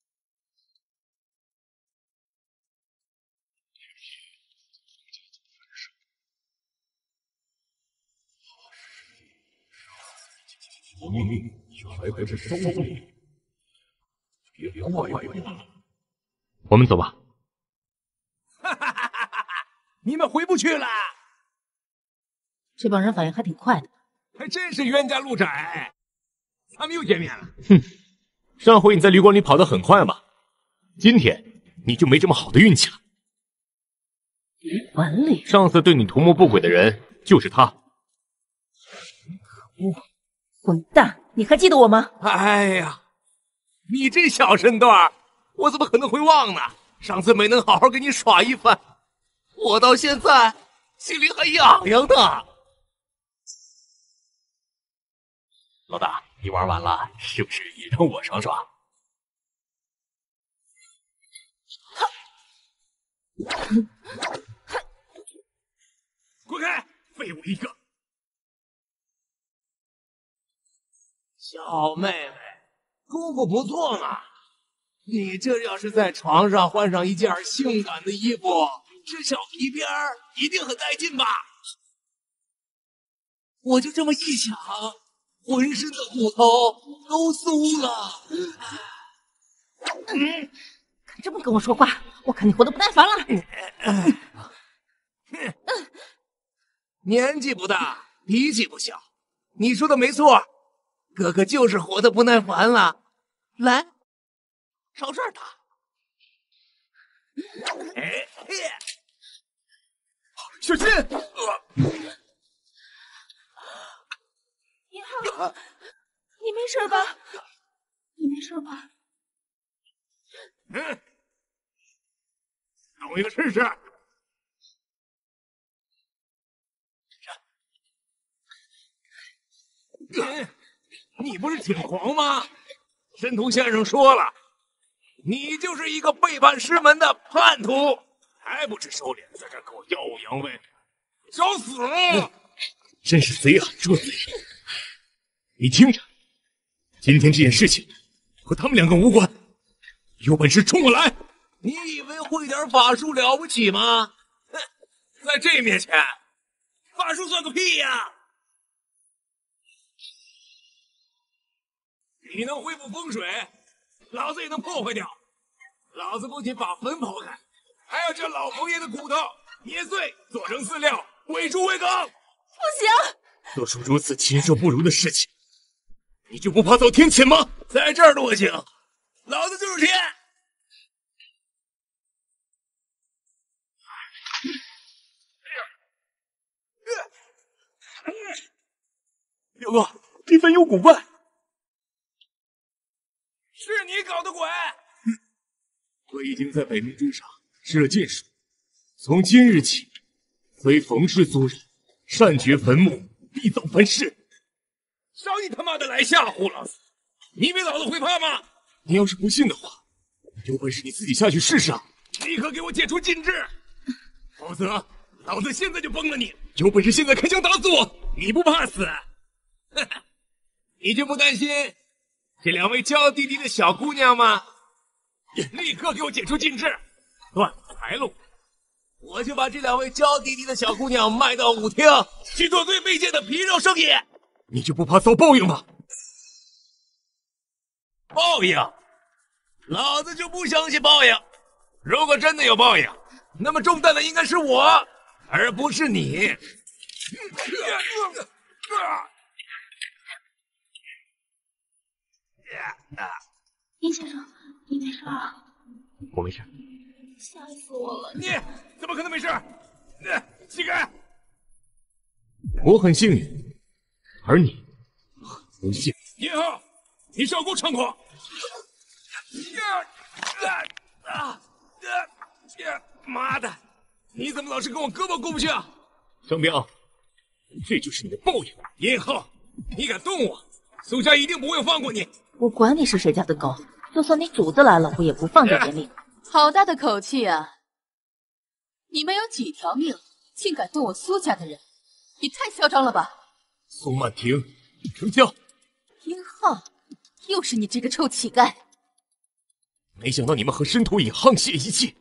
我命令还不是收礼，别怪我了。 我们走吧。 哈哈哈哈哈！你们回不去了？ 这帮人反应还挺快的， 还真是冤家路窄，咱们又见面了。 哼，上回你在旅馆里跑得很快嘛，今天你就没这么好的运气了。 旅馆里， 上次对你图谋不轨的人就是他。 可恶！混蛋！你还记得我吗？ 哎呀，你这小身段，我怎么可能会忘呢？上次没能好好给你耍一番，我到现在心里还痒痒呢。 老大，你玩完了，是不是也让我爽爽？ 滚开，废物一个！小妹妹，功夫不错嘛。你这要是在床上换上一件性感的衣服，这小皮鞭儿一定很带劲吧？我就这么一想，浑身的骨头都酥了。 嗯，敢这么跟我说话，我看你活得不耐烦了。 嗯嗯、年纪不大，脾气不小，你说的没错，哥哥就是活得不耐烦了。来，朝这儿打。哎，小心！ 一号，你没事吧？你没事吧？ 嗯， 用一个试试。你你不是挺狂吗？申屠先生说了，你就是一个背叛师门的叛徒，还不知收敛，在这给我耀武扬威，找死吗？ 真是贼喊捉贼！你听着，今天这件事情和他们两个无关，有本事冲我来！ 你以为会点法术了不起吗？ 哼，在这面前，法术算个屁呀！你能恢复风水，老子也能破坏掉。老子不仅把坟刨开，还要将老佛爷的骨头捏碎，做成饲料，喂猪喂狗。 不行！ 做出如此禽兽不如的事情，你就不怕遭天谴吗？ 在这儿落井，老子就是天。 表哥，这坟有古怪。 是你搞的鬼！ 我已经在北冥珠上施了禁术，从今日起，非冯氏族人擅掘坟墓，必遭焚尸。 少你他妈的来吓唬老子！你以为老子会怕吗？ 你要是不信的话，有本事你自己下去试试啊！ 立刻给我解除禁制，否则老子现在就崩了你！ 有本事现在开枪打死我！ 你不怕死？你就不担心这两位娇滴滴的小姑娘吗？立刻给我解除禁制，断财路！ 我就把这两位娇滴滴的小姑娘卖到舞厅，去做最卑贱的皮肉生意。 你就不怕遭报应吗？ 报应？老子就不相信报应。如果真的有报应，那么中弹的应该是我，而不是你。 殷先生，你没事啊？ 我没事。 吓死我了！ 你怎么可能没事？乞丐， 我很幸运，而你很不幸。 殷浩，你少给我猖狂！妈的，你怎么老是跟我胳膊过不去啊？ 张彪，这就是你的报应。 殷浩，你敢动我，苏家一定不会放过你。 我管你是谁家的狗，就算你主子来了，我也不放在眼里。 好大的口气啊！你们有几条命，竟敢动我苏家的人？你太嚣张了吧！ 苏曼婷，成交。 殷浩，又是你这个臭乞丐！ 没想到你们和申屠以沆瀣一气，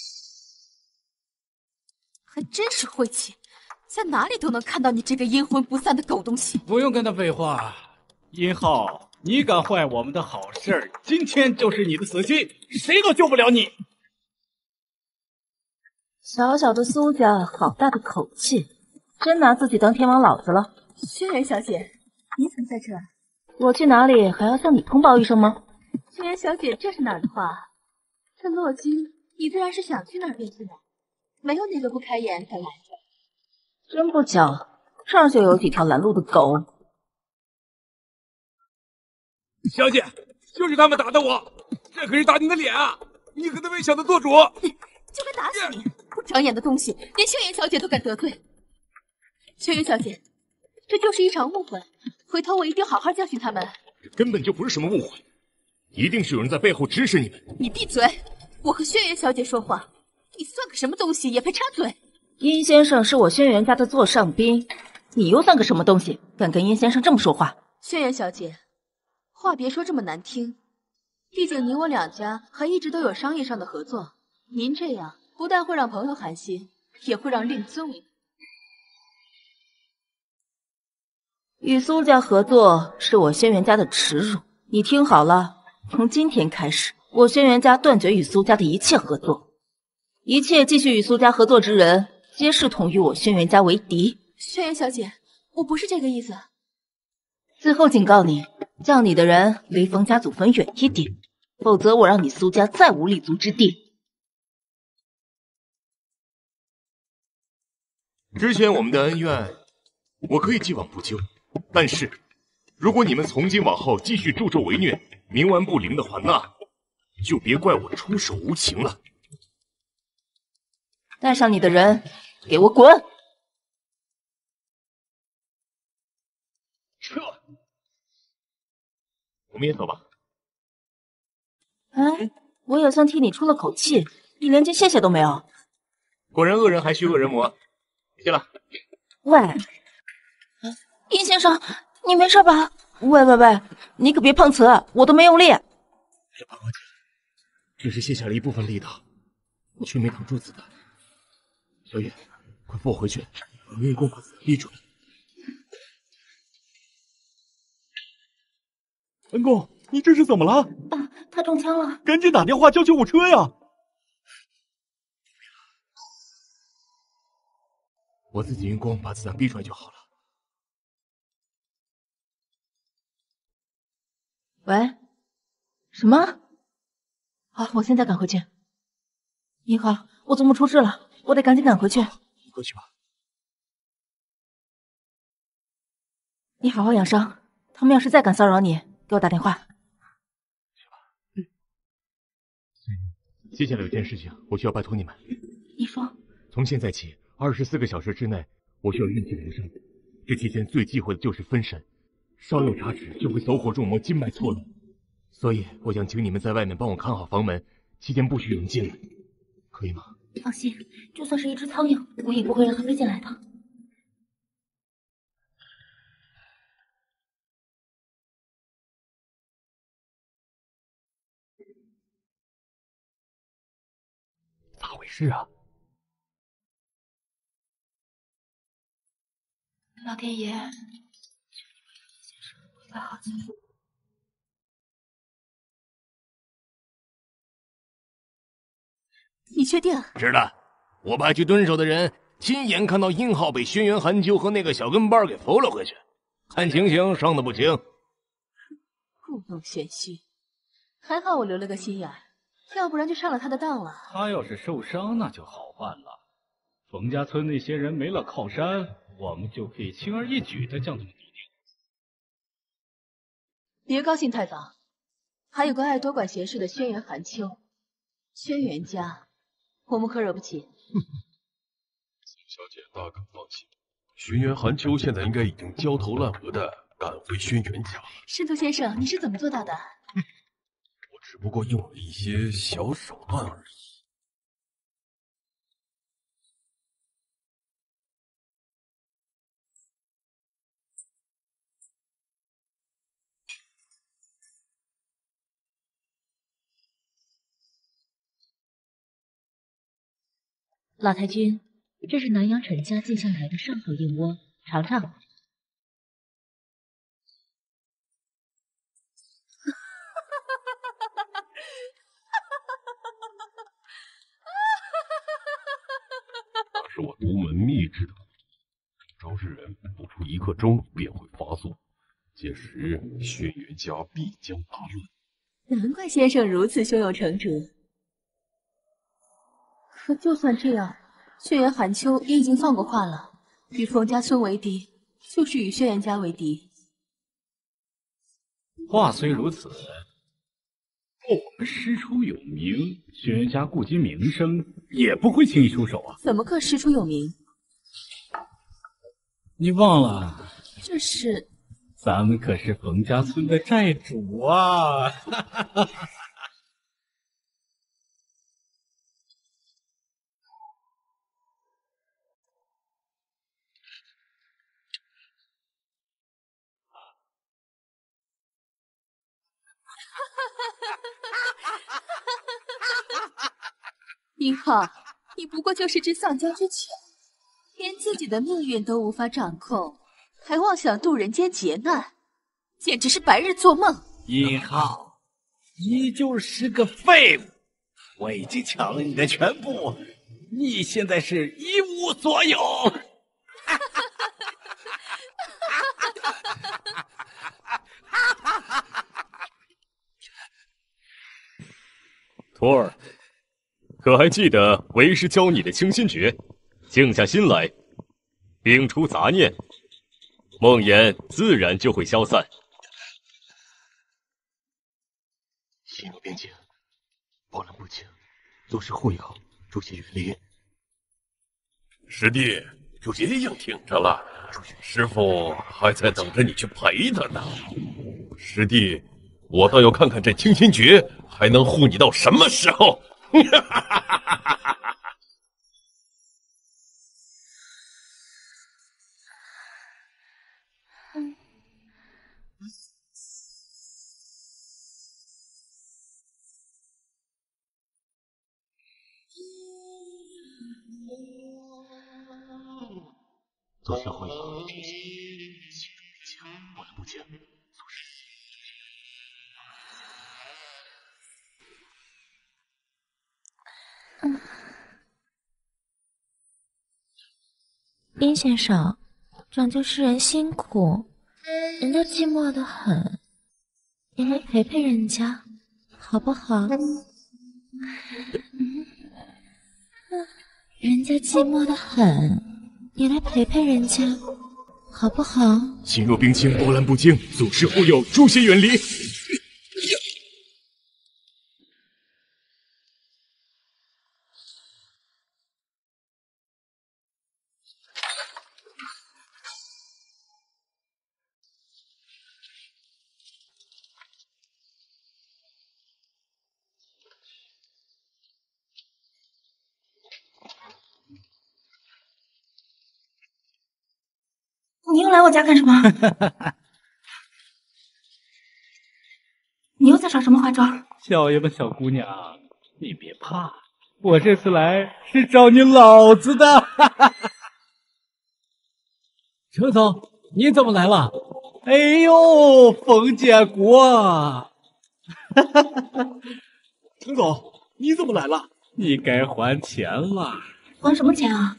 还真是晦气，在哪里都能看到你这个阴魂不散的狗东西。 不用跟他废话，殷浩，你敢坏我们的好事儿，今天就是你的死期，谁都救不了你。 小小的苏家，好大的口气，真拿自己当天王老子了。 轩辕小姐，你怎么在这儿？ 我去哪里还要向你通报一声吗？ 轩辕小姐，这是哪儿的话？这洛京，你自然是想去哪儿便去哪儿，没有哪个不开眼敢拦着。 真不巧，这儿就有几条拦路的狗。 小姐，就是他们打的我，这可是打你的脸啊！你可得为小的做主。 就该打死你！不长眼的东西，连轩辕小姐都敢得罪。轩辕小姐，这就是一场误会，回头我一定好好教训他们。 这根本就不是什么误会，一定是有人在背后指使你们。 你闭嘴！我和轩辕小姐说话，你算个什么东西，也配插嘴？ 殷先生是我轩辕家的座上宾，你又算个什么东西，敢跟殷先生这么说话？ 轩辕小姐，话别说这么难听，毕竟你我两家还一直都有商业上的合作。您这样不但会让朋友寒心，也会让令尊为难。 与苏家合作是我轩辕家的耻辱，你听好了，从今天开始，我轩辕家断绝与苏家的一切合作，一切继续与苏家合作之人，皆视同与我轩辕家为敌。 轩辕小姐，我不是这个意思。 最后警告你，叫你的人离冯家祖坟远一点，否则我让你苏家再无立足之地。 之前我们的恩怨，我可以既往不咎，但是如果你们从今往后继续助纣为虐，冥顽不灵的话，那就别怪我出手无情了。 带上你的人，给我滚！ 撤！我们也走吧。 哎，我也算替你出了口气，你连句谢谢都没有。 果然恶人还需恶人磨。谢了。 喂，殷先生，你没事吧？喂喂喂，你可别碰瓷，我都没用力。 这把我姐只是卸下了一部分力道，我却没挡住子弹。小野，快扶我回去，我用功把子弹逼出来。 恩公，你这是怎么了？ 啊，他中枪了， 赶紧打电话叫救护车呀！ 我自己用功把子弹逼出来就好了。 喂，什么？好，我现在赶回去。一号，我祖母出事了，我得赶紧赶回去。 你过去吧。 你好好养伤，他们要是再敢骚扰你，给我打电话。 嗯。接下来有件事情，我需要拜托你们。 你说。 从现在起，二十四个小时之内，我需要运气无声。这期间最忌讳的就是分神，稍有差池就会走火入魔，经脉错乱。所以，我想请你们在外面帮我看好房门，期间不许有人进来，可以吗？ 放心，就算是一只苍蝇，我也不会让它飞进来的。 咋回事啊？ 老天爷，求你为殷先生归来好起。 你确定？ 是的，我派去蹲守的人亲眼看到殷浩被轩辕寒秋和那个小跟班给扶了回去，看情形伤得不轻。 故弄玄虚，还好我留了个心眼儿，要不然就上了他的当了。 他要是受伤，那就好办了。冯家村那些人没了靠山，我们就可以轻而易举的将他们抵定。 别高兴太早，还有个爱多管闲事的轩辕寒秋，轩辕家。我们可惹不起。 苏小姐大可放心，轩辕寒秋现在应该已经焦头烂额的赶回轩辕家了。 申屠先生，你是怎么做到的？ 我只不过用了一些小手段而已。 老太君，这是南阳陈家进香台的上好燕窝，尝尝。 那是我独门秘制的，招之人不出一刻钟便会发作，届时轩辕家必将大乱。 难怪先生如此胸有成竹。可就算这样，轩辕寒秋也已经放过话了，与冯家村为敌，就是与轩辕家为敌。 话虽如此，若我们师出有名，轩辕家顾及名声，也不会轻易出手啊。 怎么个师出有名？ 你忘了？ 这是咱们可是冯家村的寨主啊！ 殷浩，你不过就是只丧家之犬，连自己的命运都无法掌控，还妄想渡人间劫难，简直是白日做梦。 殷浩，你就是个废物！我已经抢了你的全部，你现在是一无所有。 徒儿，可还记得为师教你的清心诀？静下心来，摒除杂念，梦魇自然就会消散。 心有边界，波澜不惊，做事护佑，注些远离。 师弟就这样挺着了，师傅还在等着你去陪他呢。师弟，我倒要看看这清心诀还能护你到什么时候。 做社会以后的这些，行动力强，波澜不惊，做事。 嗯，殷先生，拯救世人辛苦，人家寂寞的很，你来陪陪人家，好不好？嗯，人家寂寞的很，你来陪陪人家，好不好？ 心若冰清，波澜不惊，祖师护佑，诛邪远离。 你又来我家干什么？你又在耍什么花招？ 小爷们，小姑娘，你别怕，我这次来是找你老子的。程总，你怎么来了？哎呦，冯建国！程总，你怎么来了？你该还钱了。 还什么钱啊？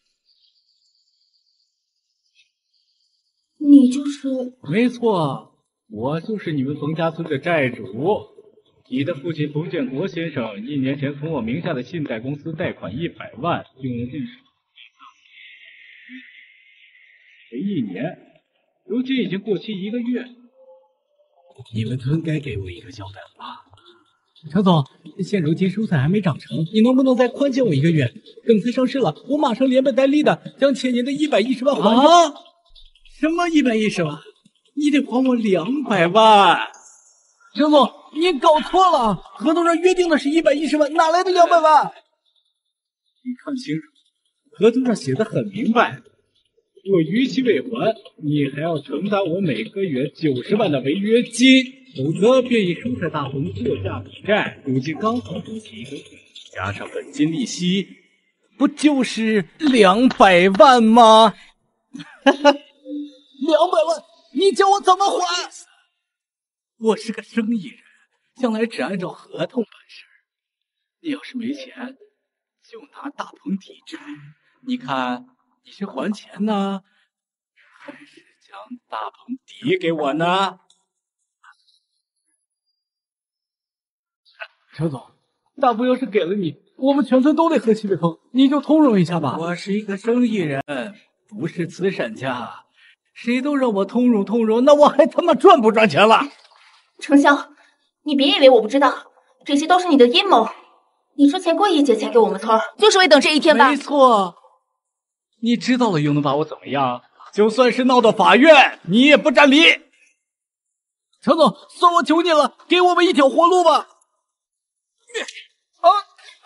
你就是？ 没错，我就是你们冯家村的债主。你的父亲冯建国先生一年前从我名下的信贷公司贷款一百万，用了近十一年，如今已经过期一个月。你们村该给我一个交代了吧？程总，现如今蔬菜还没长成，你能不能再宽限我一个月？梗菜上市了，我马上连本带利的将欠您的一百一十万还上。啊？什么一百一十万？你得还我两百万。程总，你搞错了，合同上约定的是一百一十万，哪来的两百万？你看清楚，合同上写的很明白，若逾期未还，你还要承担我每个月九十万的违约金，否则便以蔬菜大棚作价抵债。如今刚好周期一个月，加上本金利息，不就是两百万吗？两百万，你叫我怎么还？我是个生意人，向来只按照合同办事。你要是没钱，就拿大棚抵债。你看，你是还钱呢，还是将大棚抵给我呢？程总，大棚要是给了你，我们全村都得喝西北风，你就通融一下吧。我是一个生意人，不是慈善家，谁都让我通融通融，那我还他妈赚不赚钱了？ 程潇，你别以为我不知道，这些都是你的阴谋。你之前故意借钱给我们村，就是为等这一天吧？ 没错。你知道了又能把我怎么样？就算是闹到法院，你也不占理。程总，算我求你了，给我们一条活路吧。啊！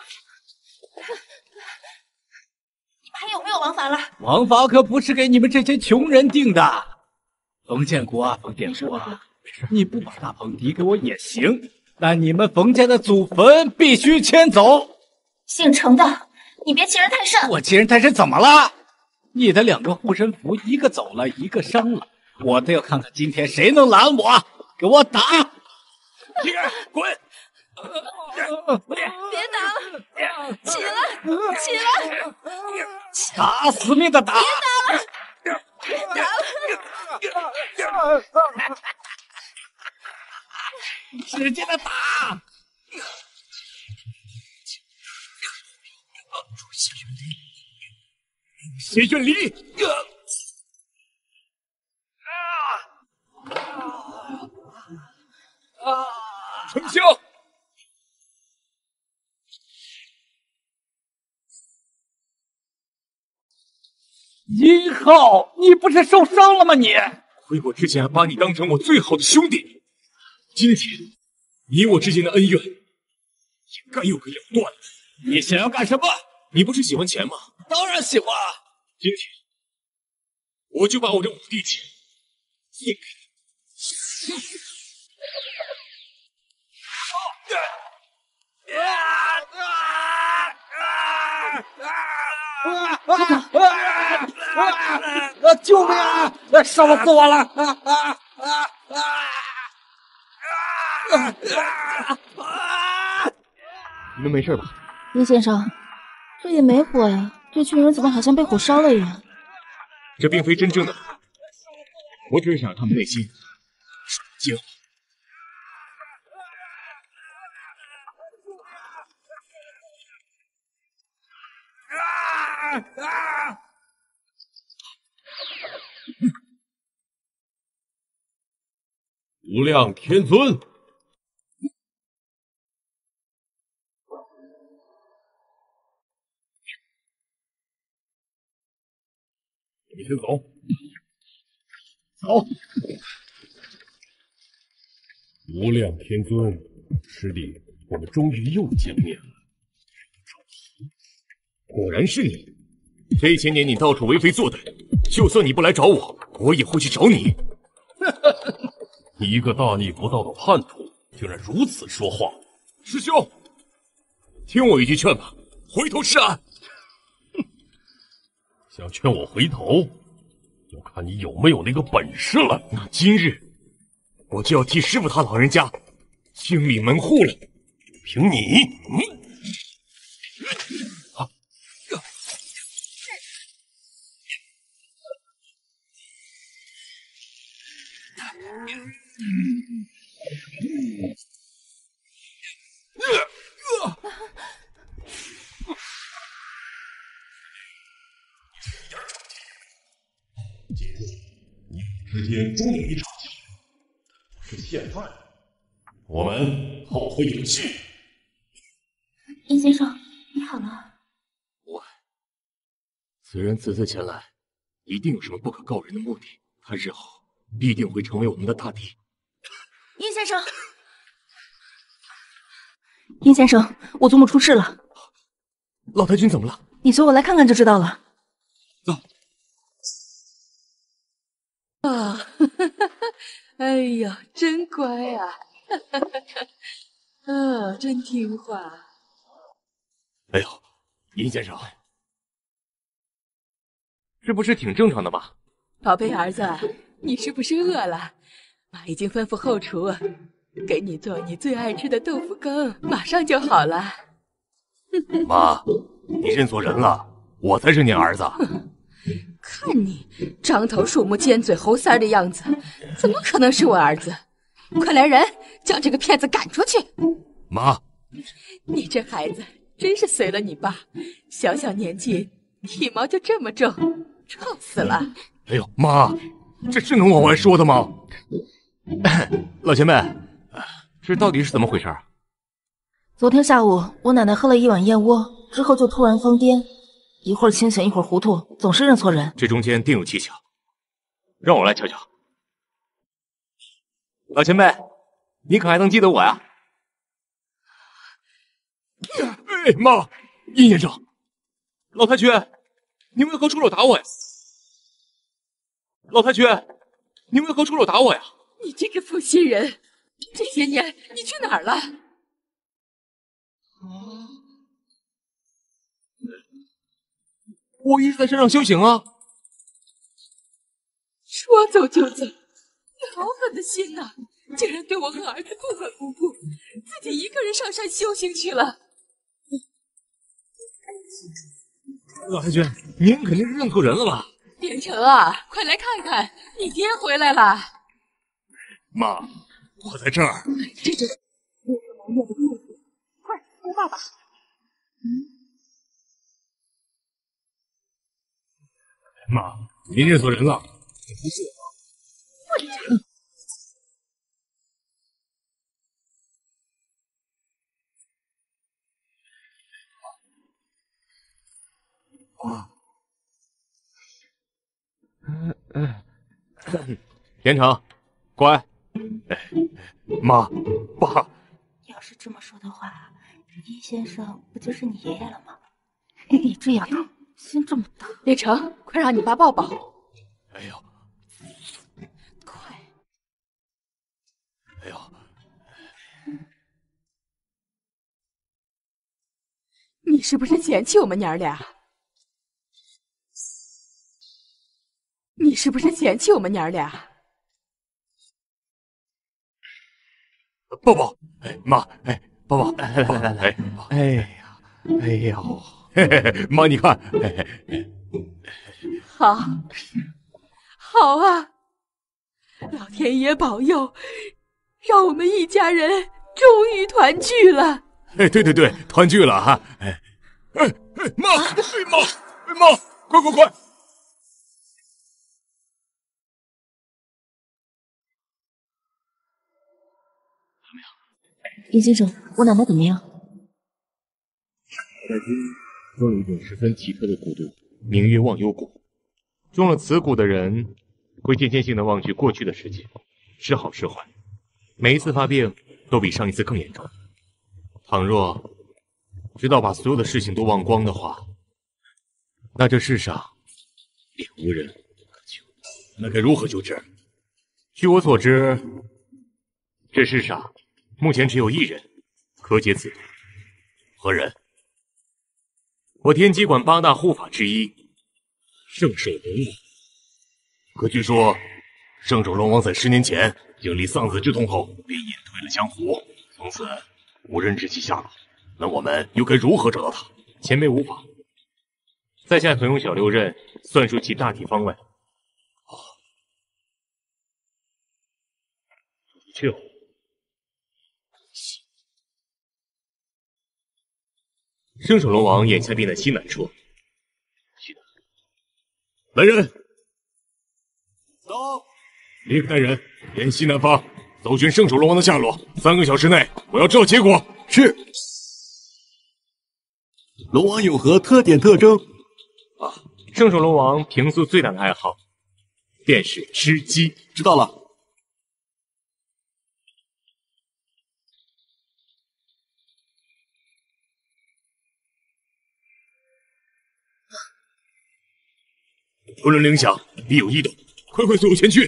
你们还有没有王法了？ 王法可不是给你们这些穷人定的。冯建国啊，冯建国啊。你不把大棚抵给我也行，但你们冯家的祖坟必须迁走。 姓程的，你别欺人太甚！ 我欺人太甚怎么了？你的两个护身符，一个走了，一个伤了，我都要看看今天谁能拦我！给我打！ 你滚！ 别打了，起来，起来！ 打死命的打！ 别打了，别打了！ 使劲的打！ 谢玄离，啊！程潇， 殷浩，你不是受伤了吗你？ 亏我之前还把你当成我最好的兄弟，今天你我之间的恩怨也该有个了断。 你想要干什么？ 你不是喜欢钱吗？ 当然喜欢啊！ 今天我就把我这五帝钱献给你。 啊！救命啊！烧死我了！啊啊啊啊！ 你们没事吧？ 殷先生，这也没火呀，这群人怎么好像被火烧了一样？ 这并非真正的火，我只是想让他们内心爽净。 啊啊！ 无量天尊， 你们先走， 走。 无量天尊，师弟，我们终于又见面了。 果然是你！这些年你到处为非作歹，就算你不来找我，我也会去找你。 你一个大逆不道的叛徒，竟然如此说话！ 师兄，听我一句劝吧，回头是岸。 想劝我回头，就看你有没有那个本事了。 那今日我就要替师傅他老人家清理门户了。 凭你， 嗯。 之间终有一场交流，可现在我们后会有期。 殷先生，你好了。 我，此人此次前来，一定有什么不可告人的目的。他日后必定会成为我们的大敌。 殷先生，殷先生，我祖母出事了。 老太君怎么了？ 你随我来看看就知道了。 走。 啊，哎呀，真乖啊！啊，真听话。 哎呦，殷先生，这不是挺正常的吗？ 宝贝儿子，你是不是饿了？妈已经吩咐后厨给你做你最爱吃的豆腐羹，马上就好了。 妈，你认错人了，我才是您儿子。 看你张头鼠目尖嘴猴腮的样子，怎么可能是我儿子？快来人，将这个骗子赶出去！ 妈， 你这孩子真是随了你爸，小小年纪体毛就这么重，臭死了！ 哎呦，妈，这是能往外说的吗？老前辈，这到底是怎么回事？ 昨天下午，我奶奶喝了一碗燕窝，之后就突然疯癫，一会儿清醒，一会儿糊涂，总是认错人。 这中间定有蹊跷，让我来瞧瞧。老前辈，你可还能记得我呀？哎妈，殷先生，老太君，您为何出手打我呀？老太君，您为何出手打我呀？ 你这个负心人，这些年你去哪儿了？ 我一直在山上修行啊。 说走就走，你好狠的心呐、啊！竟然对我和儿子不管不顾，自己一个人上山修行去了。 老太君，您肯定是认错人了吧？ 连城啊，快来看看，你爹回来了。 妈，我在这儿。 这这，我是蒙面的兔子，快说爸爸。嗯。 妈，您认错人了，不是我。 混账！ 妈， 连城，乖。哎，妈，爸。 要是这么说的话，殷先生不就是你爷爷了吗？ 你这丫头心这么大。 连城，快让你爸抱抱。 哎呦， 快！ 哎呦， 你是不是嫌弃我们娘俩？你是不是嫌弃我们娘俩？ 抱抱！哎，妈，哎，抱抱！来来来来来，哎呀，哎呦，嘿嘿嘿，妈，你看，嘿嘿， 好，好啊！老天爷保佑，让我们一家人终于团聚了。 哎，对对对，团聚了哈！哎，哎哎，妈，哎妈，哎妈，快快快！ 殷先生，我奶奶怎么样？ 在今装有一种十分奇特的蛊毒，名曰忘忧蛊。中了此蛊的人，会渐渐性的忘记过去的事情，是好是坏。每一次发病都比上一次更严重。倘若直到把所有的事情都忘光的话，那这世上便无人可救。 那该如何救治？ 据我所知，这世上目前只有一人可解此毒。 何人？ 我天机馆八大护法之一，圣手龙王。可据说，圣手龙王在十年前经历丧子之痛后，便隐退了江湖，从此无人知其下落。那我们又该如何找到他？前辈无法，在下曾用小六刃算出其大体方位。哦，的确哦。圣手龙王眼下便在西南处。西南，来人， 走！ 立刻带人沿西南方搜寻圣手龙王的下落。三个小时内，我要知道结果。 是。龙王有何特点特征？ 啊，圣手龙王平素最大的爱好便是吃鸡。 知道了。 不论铃响，必有异动，快快随我前去。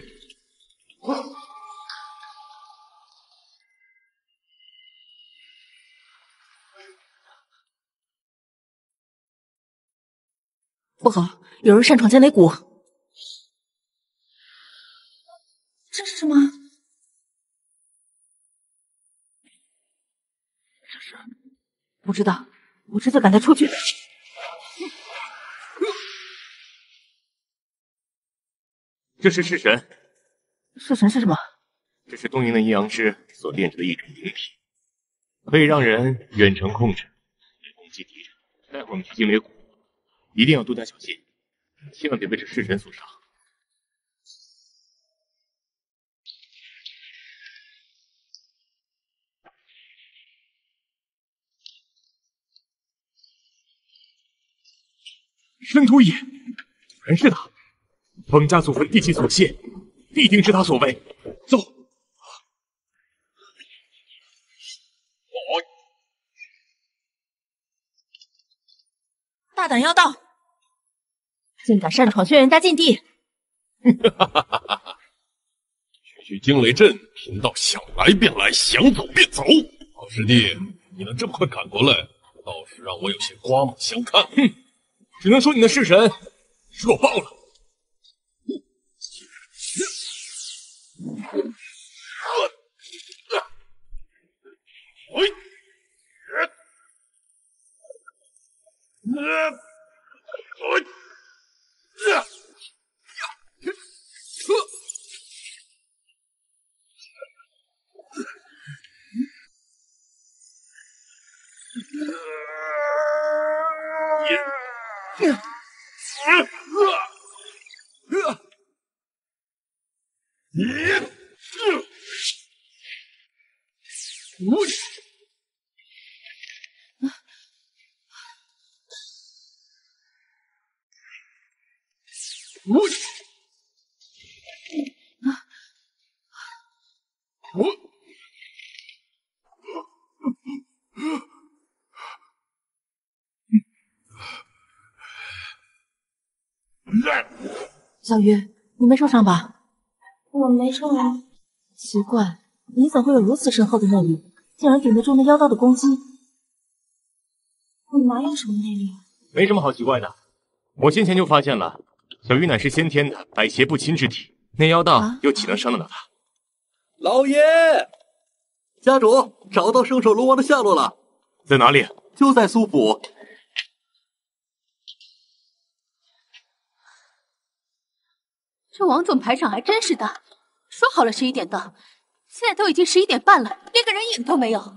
不好，有人擅闯千雷谷。 这是什么？ 这是不知道，我这就赶他出去。 这是式神。 式神是什么？ 这是东瀛的阴阳师所炼制的一种灵体，可以让人远程控制，来攻击敌人。待会儿我们去惊雷谷，一定要多加小心，千万别被这式神所伤。申屠野，果然是他！封家祖坟地气所现，必定是他所为。走！ 大胆妖道，竟敢擅闯轩辕家禁地！ 哈哈哈哈哈！区区惊雷阵，贫道想来便来，想走便走。好师弟，你能这么快赶过来，倒是让我有些刮目相看。 哼，只能说你的式神弱爆了。 小鱼，你没受伤吧？ 我没受啊。 奇怪，你怎会有如此深厚的内力，竟然顶得住那妖刀的攻击？ 你哪有什么内力啊？ 没什么好奇怪的，我先前就发现了，小鱼乃是先天的百邪不侵之体，那妖道又岂能伤得了他？啊、 老爷，家主找到圣手龙王的下落了， 在哪里？ 就在苏府。 这王总排场还真是大，说好了十一点到，现在都已经十一点半了，连个人影都没有。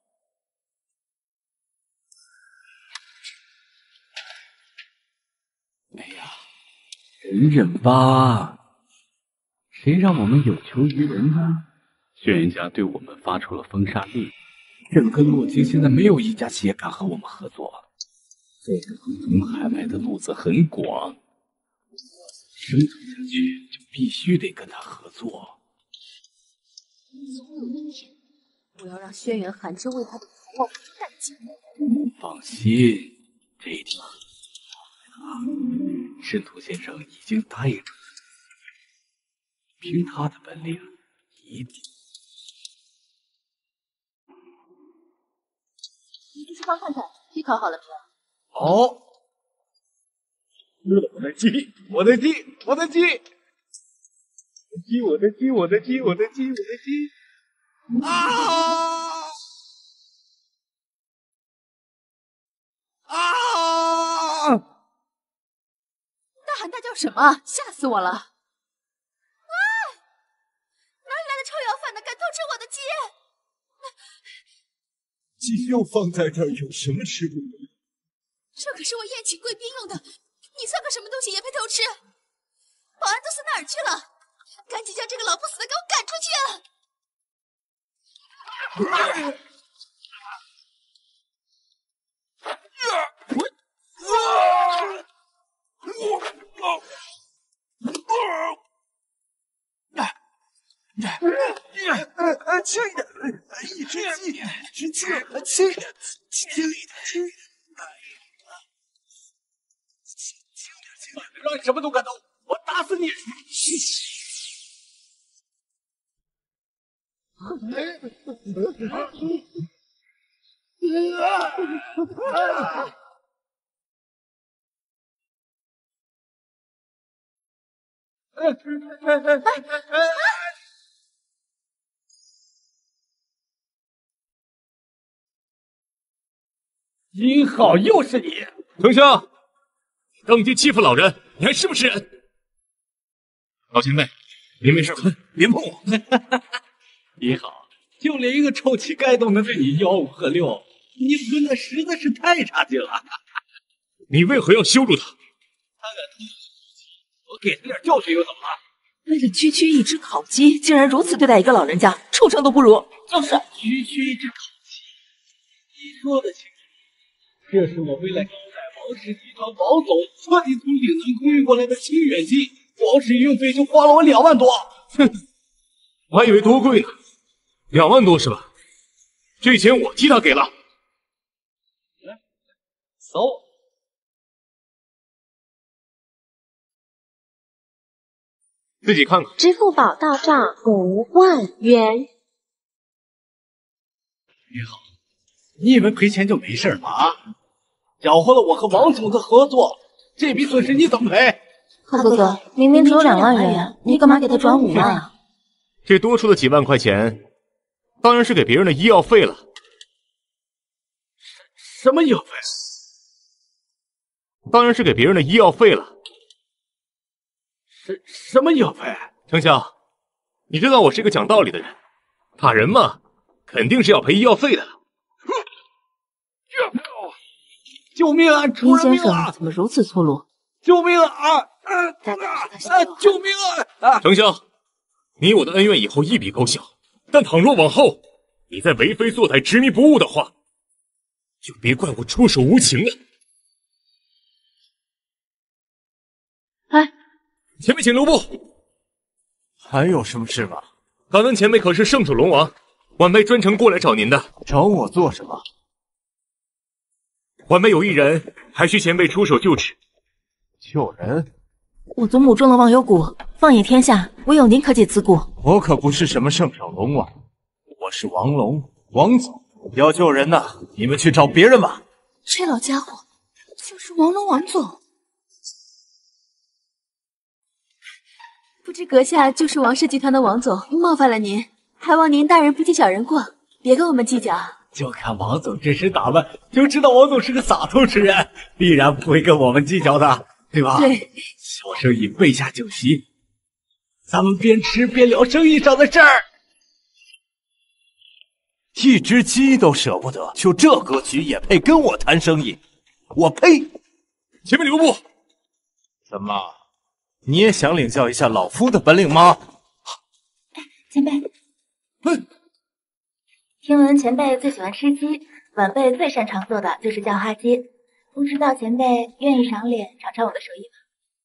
哎呀，忍忍吧，谁让我们有求于人呢？轩辕家对我们发出了封杀令，整个洛京现在没有一家企业敢和我们合作。这个沟通海外的路子很广。生存下去就必须得跟他合作。 总有一天，我要让轩辕寒之为他的狂妄干尽。 放心，这一点申屠先生已经答应着，凭他的本领，一定。 你去厨房看看，鸡烤好了没有？ 好。我的鸡，我的鸡，我的鸡，鸡，我的鸡，我的鸡，我的鸡，我的鸡！啊啊！ 大喊大叫什么？吓死我了！啊！哪里来的臭要饭的，敢偷吃我的鸡？ 鸡肉放在这儿有什么吃不的？ 这可是我宴请贵宾用的。你算个什么东西也配偷吃？保安都死哪儿去了？赶紧将这个老不死的给我赶出去！轻一点，一只鸡，一只鸡，轻一点，轻一点。 让你什么都敢动，我打死你！ 金浩，又是你！ 丞相，当街欺负老人，你还是不是人？老前辈，您没事吧？ 别碰我！你好，就连一个臭乞丐都能对你吆五喝六，你混的实在是太差劲了。 你为何要羞辱他？ 他敢偷鸡，我给他点教训又怎么了？ 为了区区一只烤鸡，竟然如此对待一个老人家，畜生都不如！就是， 区区一只烤鸡，你说的清楚。这是我为了招待王氏集团王总，特地从岭南空运过来的清远鸡，光是运费就花了我两万多。 哼，我还以为多贵呢，两万多是吧？这钱我替他给了。 来，扫我。 自己看看。 支付宝到账五万元。 你好，你以为赔钱就没事吗？啊！搅和了我和王总的合作，这笔损失你怎么赔？ 浩哥哥，明明只有两万元，你干嘛给他转五万啊？ 这多出的几万块钱，当然是给别人的医药费了。 什么医药费？ 当然是给别人的医药费了。 什什么医药费？ 丞相，你知道我是个讲道理的人，打人嘛，肯定是要赔医药费的。 救命啊！出人命了！ 怎么如此粗鲁？ 救命啊！啊！啊！救命啊！ 丞相，你我的恩怨以后一笔勾销，但倘若往后你再为非作歹、执迷不悟的话，就别怪我出手无情了。 哎， 前面请留步。 还有什么事吗？ 敢问前辈可是圣主龙王？晚辈专程过来找您的。 找我做什么？ 晚辈有一人，还需前辈出手救治。 救人？ 我祖母中了忘忧谷，放眼天下，唯有您可解此蛊。 我可不是什么圣手龙王，我是王龙，王总。要救人呐，你们去找别人吧。 这老家伙就是王龙王总。不知阁下就是王氏集团的王总，冒犯了您，还望您大人不计小人过，别跟我们计较。 就看王总这身打扮，就知道王总是个洒脱之人，必然不会跟我们计较的，对吧？ 对。 小生已备下酒席，咱们边吃边聊生意上的事儿。 一只鸡都舍不得，就这格局也配跟我谈生意？我呸！ 前辈留步！ 怎么，你也想领教一下老夫的本领吗？ 前辈， 嗯， 听闻前辈最喜欢吃鸡，晚辈最擅长做的就是叫花鸡，不知道前辈愿意赏脸尝尝我的手艺吗？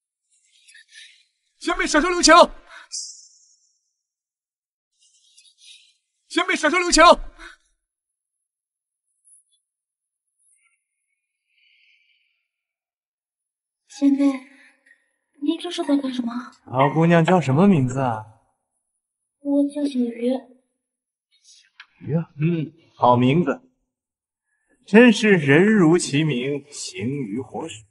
前辈少交留情！前辈少交留情！ 前辈，您这是在干什么？ 好姑娘叫什么名字啊？ 我叫小鱼。 鱼啊，嗯，好名字，真是人如其名，行于活水。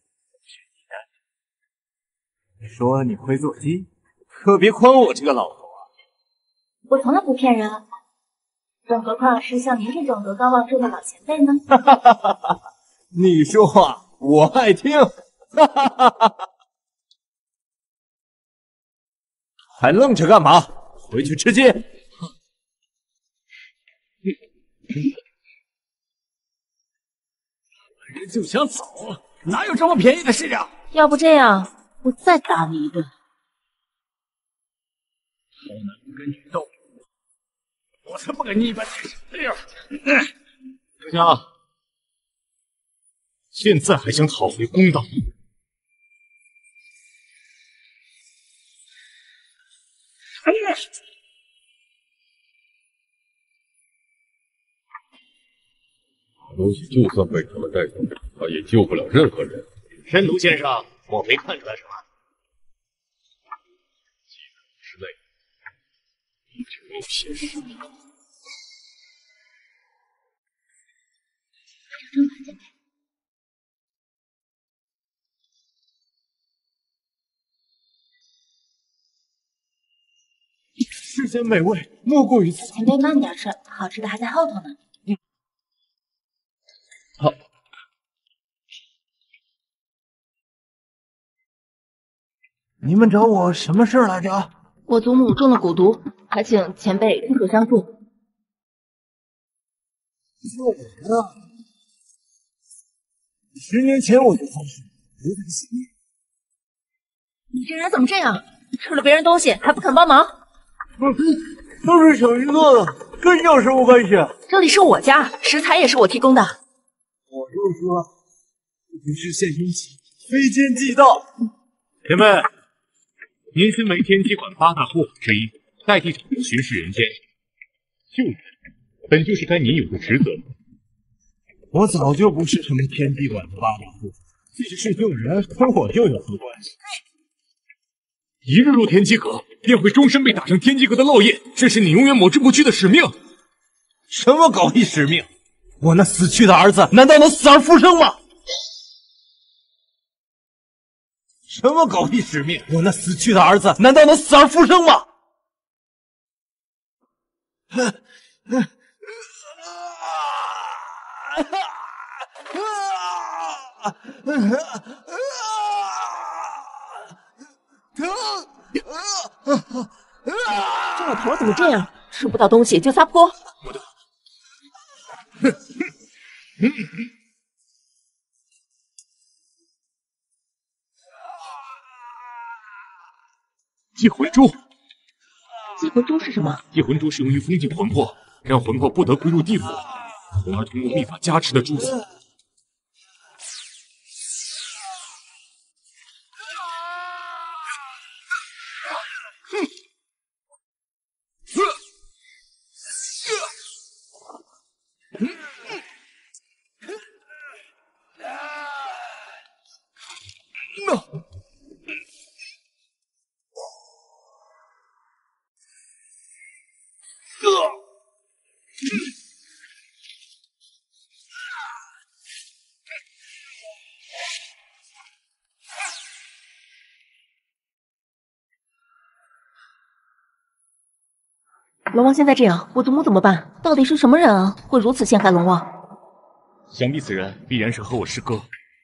你说你会做鸡，可别诓我这个老头啊！ 我从来不骗人，更何况是像您这种德高望重的老前辈呢？ 哈哈哈哈哈！你说话我爱听，哈哈哈哈！还愣着干嘛？回去吃鸡！ 人就想走，哪有这么便宜的事啊？ 要不这样，我再打你一顿。 好男人跟女斗，我才不跟你一般见识！哎呀， 大家现在还想讨回公道？ 哎呀！ 东西就算被他们带走，他也救不了任何人。 申卢先生，我没看出来什么。 几秒之内，你就有些失明。 正吧，前辈。 世间美味莫过于此。 前辈慢点吃，好吃的还在后头呢。 嗯，好。你们找我什么事儿来着？ 我祖母中了蛊毒，还请前辈出手相助。 救我呀！十年前我就发誓不再洗命。 你这人怎么这样？吃了别人东西还不肯帮忙？ 都是小鱼做的，跟你有什么关系？ 这里是我家，食材也是我提供的。 我就说，不是献殷勤，非奸即盗。 前辈，您身为天机馆八大护法之一，代替长辈巡视人间，救人本就是该您有的职责。 我早就不是什么天机馆的八大护法，即使救人，跟我又有何关系？ 一日入天机阁，便会终身被打上天机阁的烙印，这是你永远抹之不去的使命。 什么狗屁使命？我那死去的儿子难道能死而复生吗？什么狗屁使命？我那死去的儿子难道能死而复生吗？ 这老头怎么这样？吃不到东西就撒泼。 祭魂珠， 祭魂珠是什么？ 祭魂珠是用于封禁魂魄，让魂魄不得归入地府，从而通过秘法加持的珠子。 龙王现在这样，我祖母怎么办？到底是什么人啊，会如此陷害龙王？ 想必此人必然是和我师哥。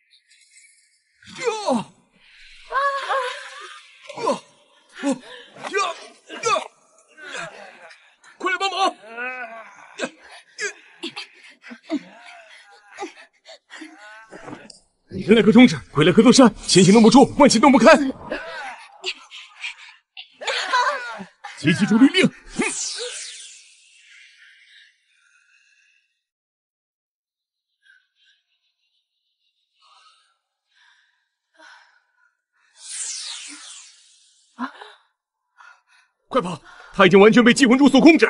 哟！啊！哟！哟！哟！ 快来帮忙！人来阁中止，鬼来阁座山，前行动不出，万行动不开。急急逐律令！快跑！他已经完全被祭魂珠所控制。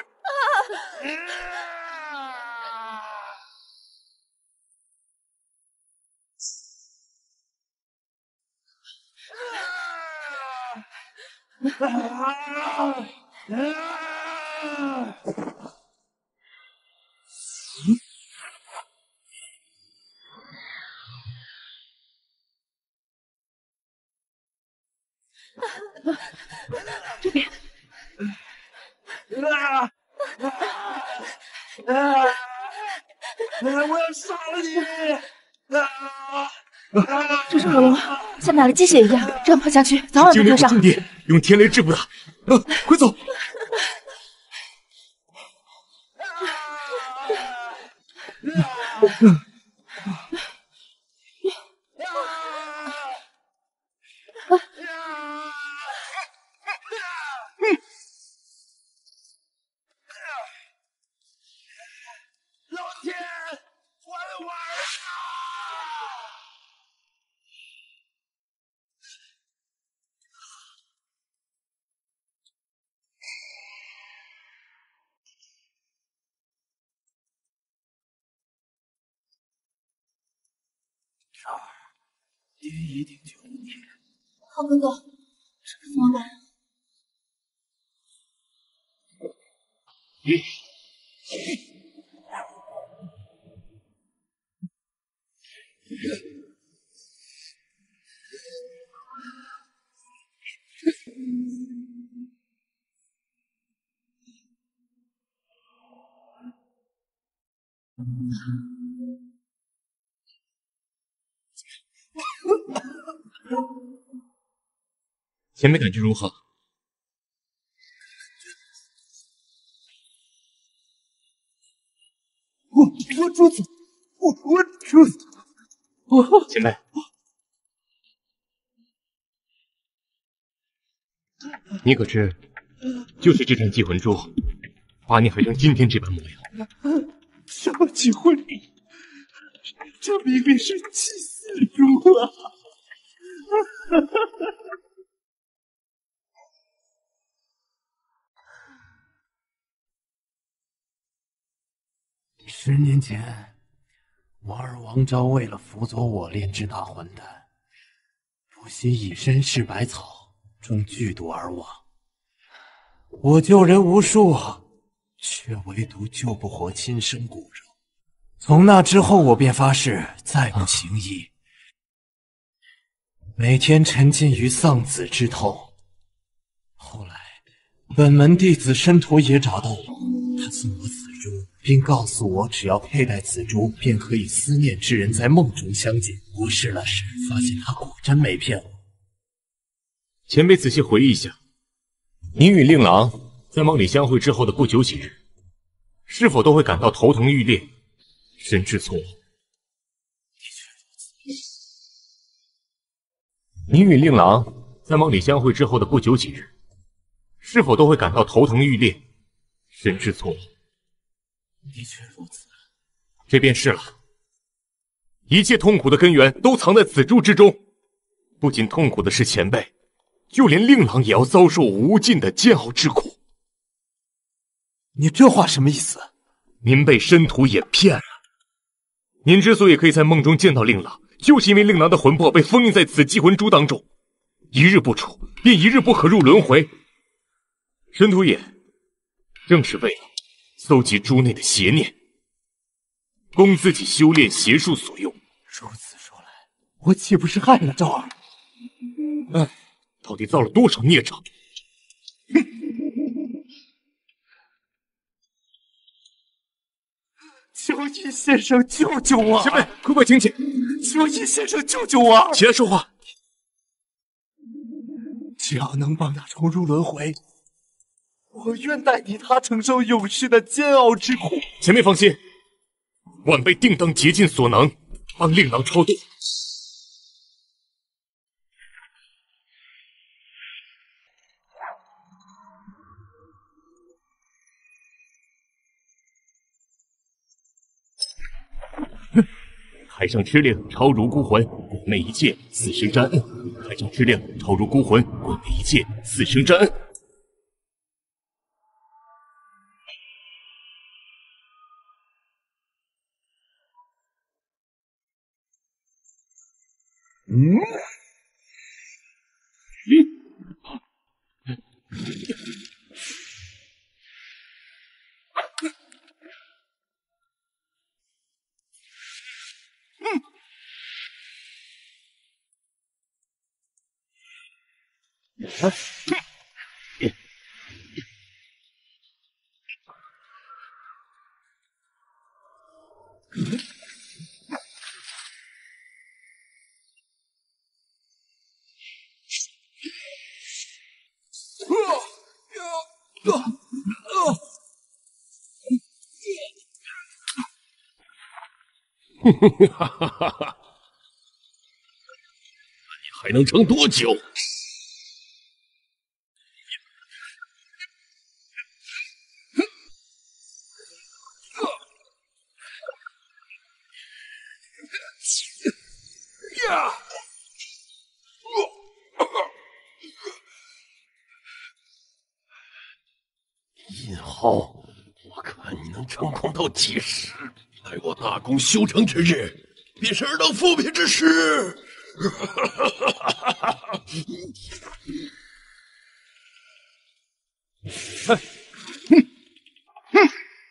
这边。 啊！啊！我要杀了你！啊！ 这是何龙，像打了鸡血一样，这样跑下去，早晚会跟上。 境地，用天雷制服他！啊，快走！ 少儿，爹一定救你。 浩哥哥，这可怎么办？ 嗯。 前辈感觉如何？ 我我主子，我我主子，我前辈，你可知，就是这盏祭魂珠，把你害成今天这般模样。 什么祭魂珠？这明明是祭祀珠啊！十年前，我儿王昭为了辅佐我炼制大还丹，不惜以身试百草，中剧毒而亡。我救人无数，却唯独救不活亲生骨肉。从那之后，我便发誓再不行医，每天沉浸于丧子之痛。后来，本门弟子申屠也找到我，他送我此珠，并告诉我，只要佩戴此珠，便可以思念之人在梦中相见。我试了试，发现他果真没骗我。 前辈仔细回忆一下，您与令郎在梦里相会之后的不久几日，是否都会感到头疼欲裂，神志错乱？您与令郎在梦里相会之后的不久几日，是否都会感到头疼欲裂，神志错乱？ 的确如此， 这便是了。一切痛苦的根源都藏在此珠之中。不仅痛苦的是前辈，就连令郎也要遭受无尽的煎熬之苦。 你这话什么意思？ 您被申屠也骗了。您之所以可以在梦中见到令郎，就是因为令郎的魂魄被封印在此祭魂珠当中，一日不出，便一日不可入轮回。申屠也正是为了搜集株内的邪念，供自己修炼邪术所用。 如此说来，我岂不是害了昭儿？ 唉，到底造了多少孽障？ 求尹先生救救我！ 前辈，快快请起！ 求尹先生救救我！ 起来说话。 只要能帮他重入轮回，我愿代替他承受永世的煎熬之苦。 前辈放心，晚辈定当竭尽所能，帮令郎超度。台上之令，超如孤魂，鬼魅一剑，四生沾恩。台上之令，超如孤魂，鬼魅一剑，四生沾恩。 嗯， 哈哈哈哈！那你还能撑多久？呀！尹浩，我看你能撑狂到几时？待我大功修成之日，便是尔等复辟之时。哼哼！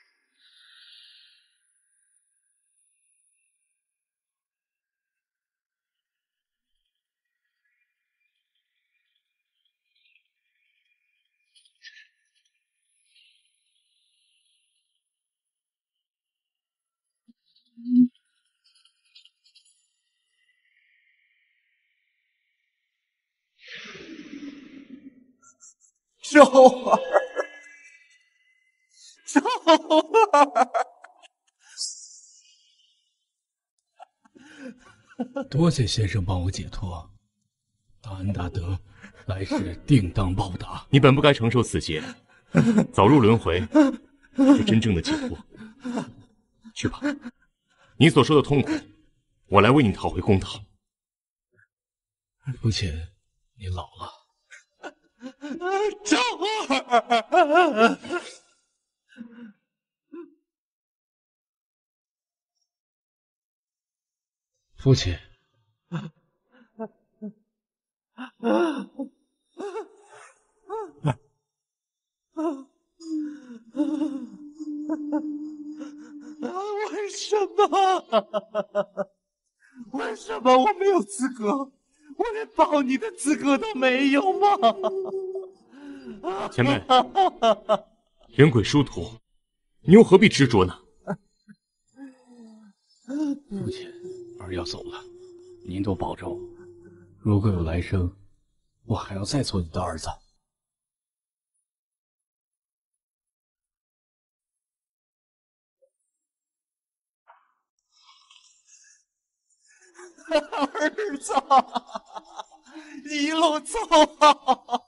昭儿，昭儿， 多谢先生帮我解脱，大恩大德，来世定当报答。 你本不该承受此劫，早入轮回是真正的解脱。去吧，你所受的痛苦，我来为你讨回公道。 父亲，你老了。 昭儿， 父亲， 为什么？为什么我没有资格？我连抱你的资格都没有吗？ 前辈，人鬼殊途，你又何必执着呢？ 父亲，儿要走了，您多保重。如果有来生，我还要再做你的儿子。 儿子，一路走好，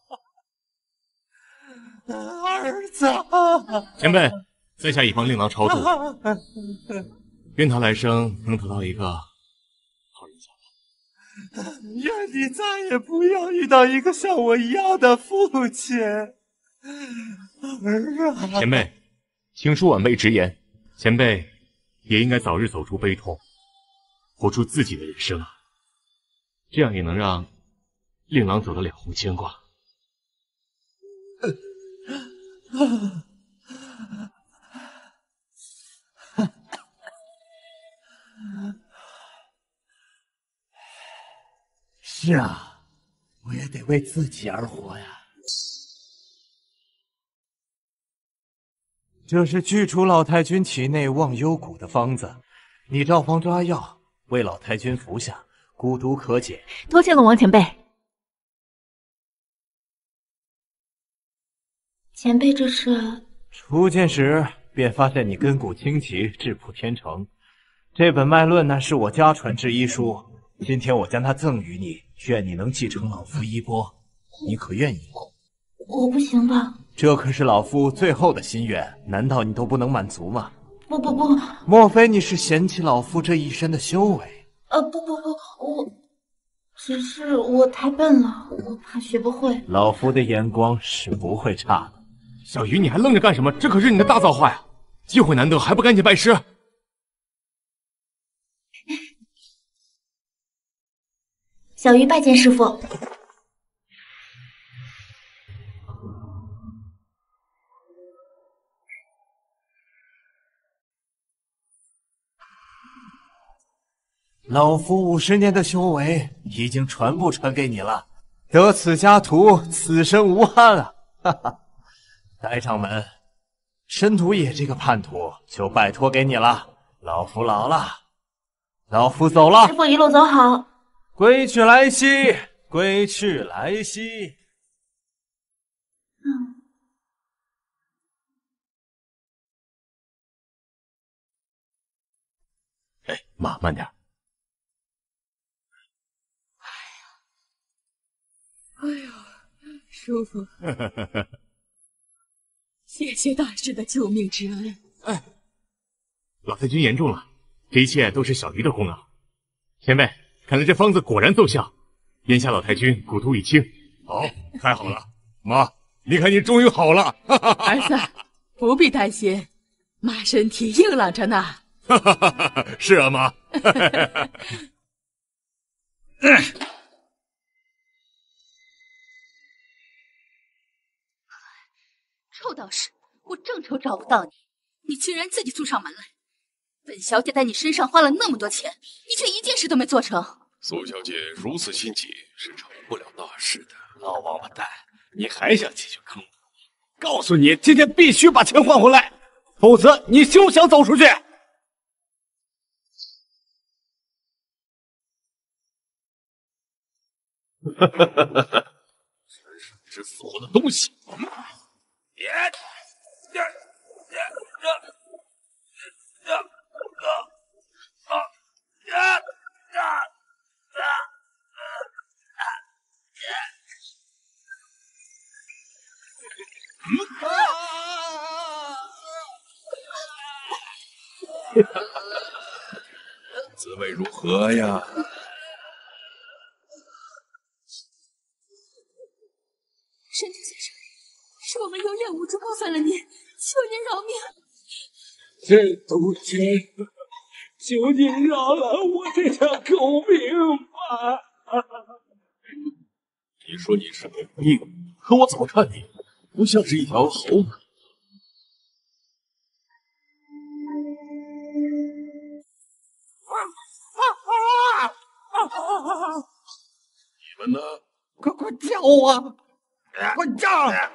儿子。 前辈，在下已帮令郎超度，愿他来生能得到一个好人家吧。 愿你再也不要遇到一个像我一样的父亲，儿啊！ 前辈，请恕晚辈直言，前辈也应该早日走出悲痛。活出自己的人生，这样也能让令郎走得了无牵挂。 是啊，我也得为自己而活呀。这是去除老太君体内忘忧谷的方子，你照方抓药，为老太君服下，蛊毒可解。 多谢了王前辈。 前辈，这是？ 初见时便发现你根骨清奇，质朴天成。这本脉论乃是我家传之医书，今天我将它赠予你，愿你能继承老夫衣钵，你可愿意？ 我不行的。 这可是老夫最后的心愿，难道你都不能满足吗？ 不不不， 莫非你是嫌弃老夫这一身的修为？ 呃，不不不，我只是我太笨了，我怕学不会。 老夫的眼光是不会差的。 小鱼，你还愣着干什么？这可是你的大造化呀！机会难得，还不赶紧拜师？ 小鱼拜见师父。 老夫五十年的修为已经全部传给你了，得此家徒，此生无憾啊！哈哈，呆掌门，申屠野这个叛徒就拜托给你了，老夫老了，老夫走了。 师父一路走好。 归去来兮，归去来兮。 嗯。 哎，妈，慢点。 哎呦，叔父，谢谢大师的救命之恩。 哎，老太君言重了，这一切都是小鱼的功劳。前辈，看来这方子果然奏效，眼下老太君蛊毒已清。好，太好了，妈，你看你终于好了。 儿子，不必担心，妈身体硬朗着呢。 是啊，妈。 臭道士，我正愁找不到你，你竟然自己送上门来。本小姐在你身上花了那么多钱，你却一件事都没做成。 苏小姐如此心急，是成不了大事的。 老王八蛋，你还想继续坑我？告诉你，今天必须把钱换回来，否则你休想走出去。 哈哈哈哈哈！真是不知死活的东西！耶！呀呀呀呀啊啊呀呀啊啊呀！ 滋味如何呀？ 申屠先生，是我们有眼无珠冒犯了您，求您饶命。 申屠先生，求您饶了我这条狗命吧！ 你说你是个命，可我怎么看你不像是一条好狗？你们呢？ 快快叫啊！快叫！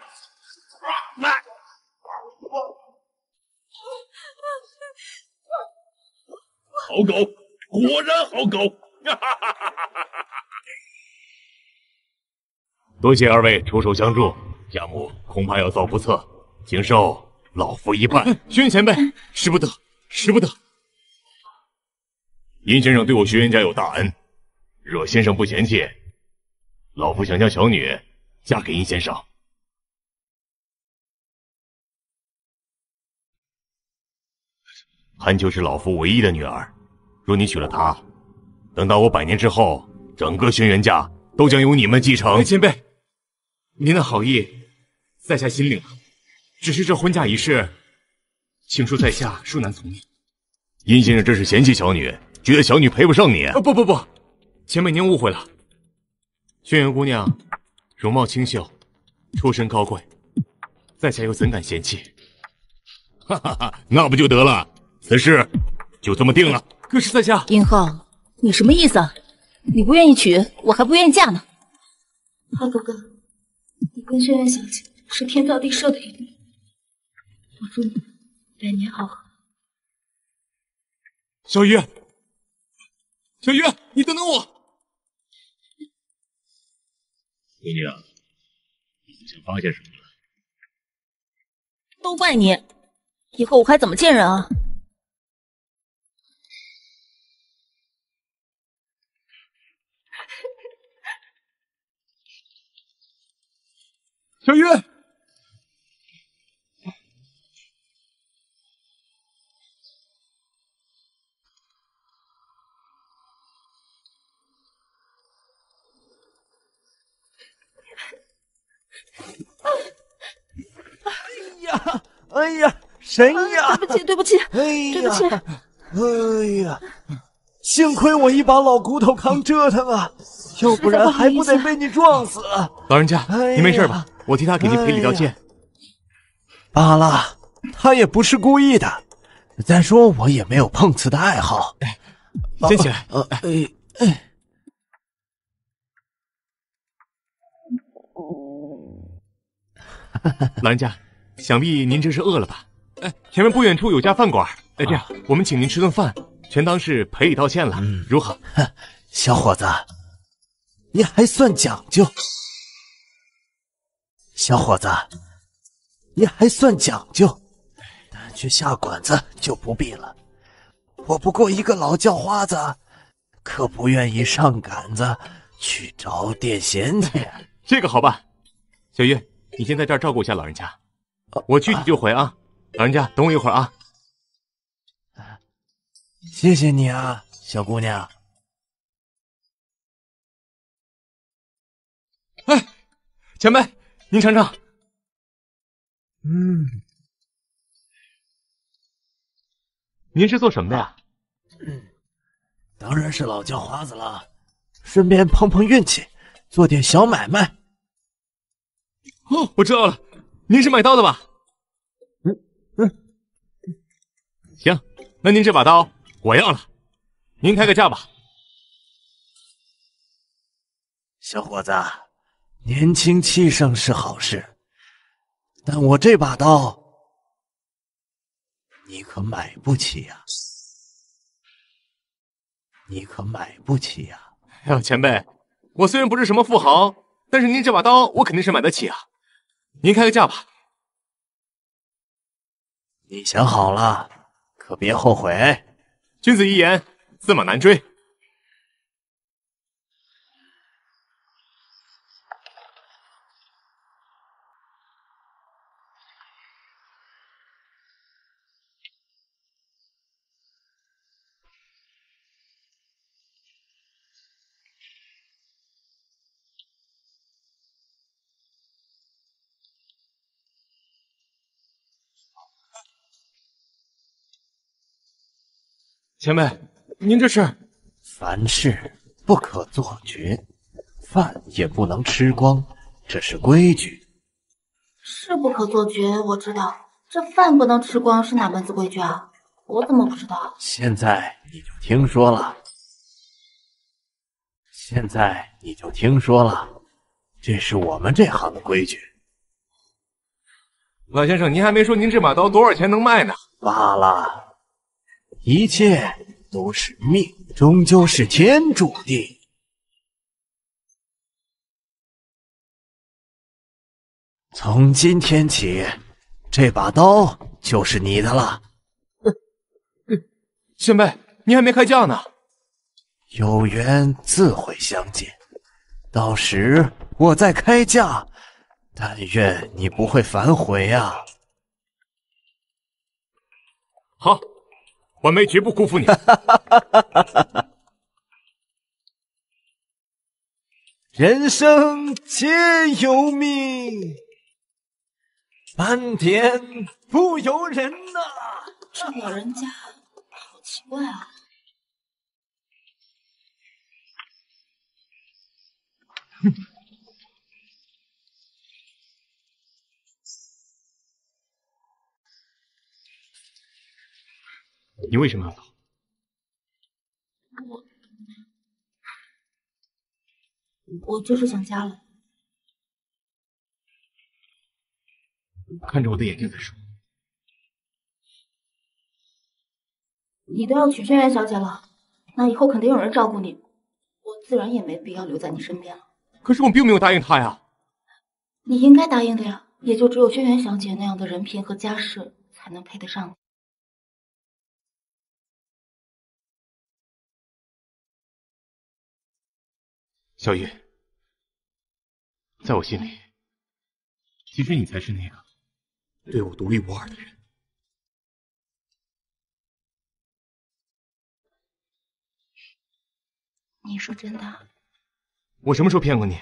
好狗，果然好狗！ 多谢二位出手相助，家母恐怕要遭不测，请受老夫一拜。轩辕前辈，使不得，使不得！殷先生对我轩辕家有大恩，若先生不嫌弃，老夫想将小女嫁给殷先生。韩秋是老夫唯一的女儿，若你娶了她，等到我百年之后，整个轩辕家都将由你们继承。前辈，您的好意，在下心领了。只是这婚嫁一事，请恕在下恕难从命。殷先生这是嫌弃小女，觉得小女配不上你。不不不不，前辈您误会了。轩辕姑娘容貌清秀，出身高贵，在下又怎敢嫌弃？哈哈哈，那不就得了？此事就这么定了。可是在下…… 殷浩，你什么意思啊？ 你不愿意娶，我还不愿意嫁呢。 浩哥哥，你跟轩辕小姐是天造地设的一对，我祝你百年好合。 小鱼，小鱼，你等等我！ 姑娘，你好像发现什么了？ 都怪你，以后我还怎么见人啊？ 小鱼， 哎呀，哎呀，谁呀？ 啊、对不起，对不起， 哎呀， 对不起。 哎呀，幸亏我一把老骨头扛折腾啊，要不然还不得被你撞死。 老人家，哎、您没事吧？我替他给您赔礼道歉。 罢了，他也不是故意的。再说我也没有碰瓷的爱好。 哎，先起来。 呃，哎哎。 老人家，想必您这是饿了吧？哎，前面不远处有家饭馆，哎，这样、啊、我们请您吃顿饭，全当是赔礼道歉了，嗯、如何？ 小伙子，你还算讲究。小伙子，你还算讲究，但去下馆子就不必了。我不过一个老叫花子，可不愿意上杆子去找点闲钱。 这个好办，小月。你先在这儿照顾一下老人家，我去去就回啊！老人家，等我一会儿啊！ 谢谢你啊，小姑娘。 哎，前辈，您尝尝。 嗯， 您是做什么的呀？ 嗯，当然是老叫花子了，顺便碰碰运气，做点小买卖。 哦，我知道了，您是买刀的吧？ 嗯嗯， 行，那您这把刀我要了，您开个价吧。 小伙子，年轻气盛是好事，但我这把刀，你可买不起呀、啊！你可买不起呀、啊！ 哎呦，前辈，我虽然不是什么富豪，但是您这把刀我肯定是买得起啊。您开个价吧。 你想好了，可别后悔。 君子一言，驷马难追。前辈，您这是？ 凡事不可做绝，饭也不能吃光，这是规矩。 是不可做绝，我知道。这饭不能吃光是哪门子规矩啊？我怎么不知道？ 现在你就听说了。现在你就听说了，这是我们这行的规矩。 老先生，您还没说您这把刀多少钱能卖呢？ 罢了。一切都是命，终究是天注定。从今天起，这把刀就是你的了。 前辈，您还没开价呢。 有缘自会相见，到时我再开价，但愿你不会反悔啊。 好。晚辈绝不辜负你。 人生皆有命，半点不由人呐、啊。 这老人家好奇怪啊。 你为什么要走？ 我我就是想家了。 看着我的眼睛再说。 你都要娶轩辕小姐了，那以后肯定有人照顾你，我自然也没必要留在你身边了。 可是我并没有答应他呀。 你应该答应的呀，也就只有轩辕小姐那样的人品和家世才能配得上你。 小雨，在我心里，其实你才是那个对我独一无二的人。 你说真的？ 我什么时候骗过你？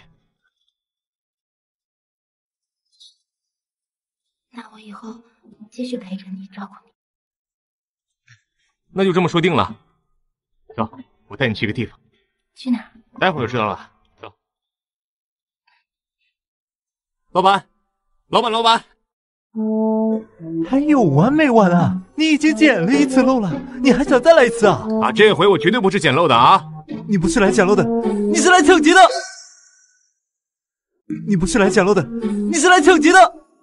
那我以后继续陪着你，照顾你。 那就这么说定了。走，我带你去个地方。 去哪儿？ 待会儿就知道了。走。老板，老板，老板。 还有完没完啊？你已经捡了一次漏了，你还想再来一次啊？ 啊，这回我绝对不是捡漏的啊！ 你不是来捡漏的，你是来抢劫的！你不是来捡漏的，你是来抢劫的！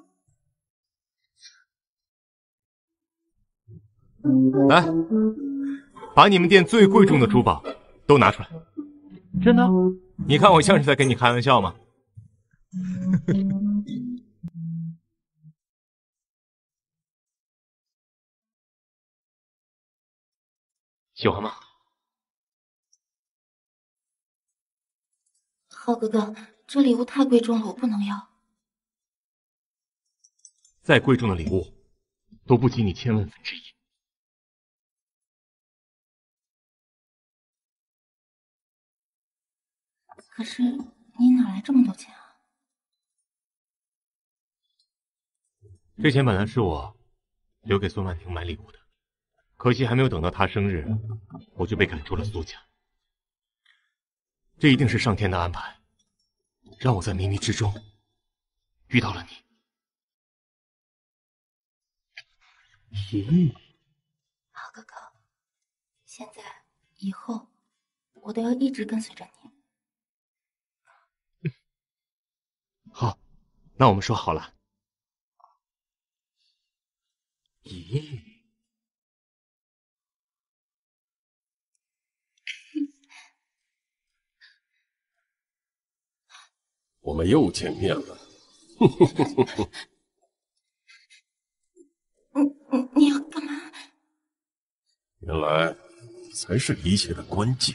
来，把你们店最贵重的珠宝都拿出来。 真的？ 你看我像是在跟你开玩笑吗？喜欢吗？ 浩哥哥，这礼物太贵重了，我不能要。 再贵重的礼物，都不及你千万分之一。 可是你哪来这么多钱啊？ 这钱本来是我留给孙婉婷买礼物的，可惜还没有等到她生日，我就被赶出了苏家。这一定是上天的安排，让我在冥冥之中遇到了你。 咦， 浩哥哥，现在以后我都要一直跟随着你。 好，那我们说好了。 咦， 我们又见面了。 你你你要干嘛？ 原来才是一切的关键。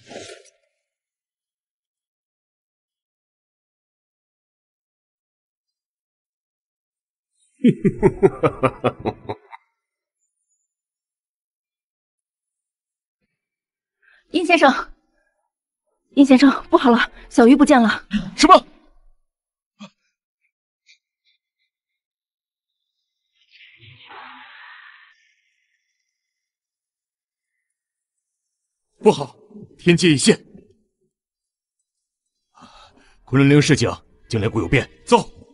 殷先生，殷先生，不好了，小鱼不见了。 什么？不好，天界一线，昆仑陵事情近来故有变，走。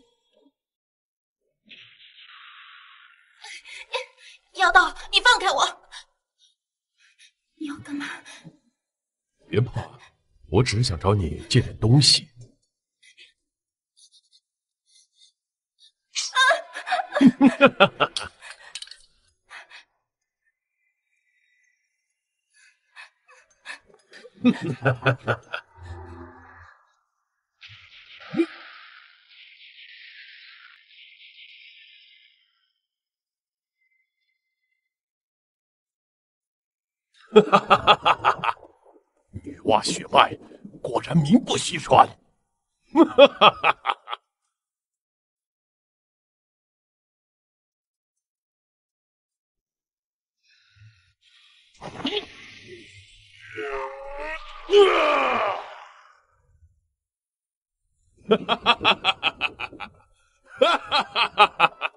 妖道，你放开我！你要干嘛？ 别怕，我只是想找你借点东西。哈哈哈哈哈哈！女娲血脉果然名不虚传。哈哈哈哈哈！哈哈哈哈哈！哈哈哈哈哈！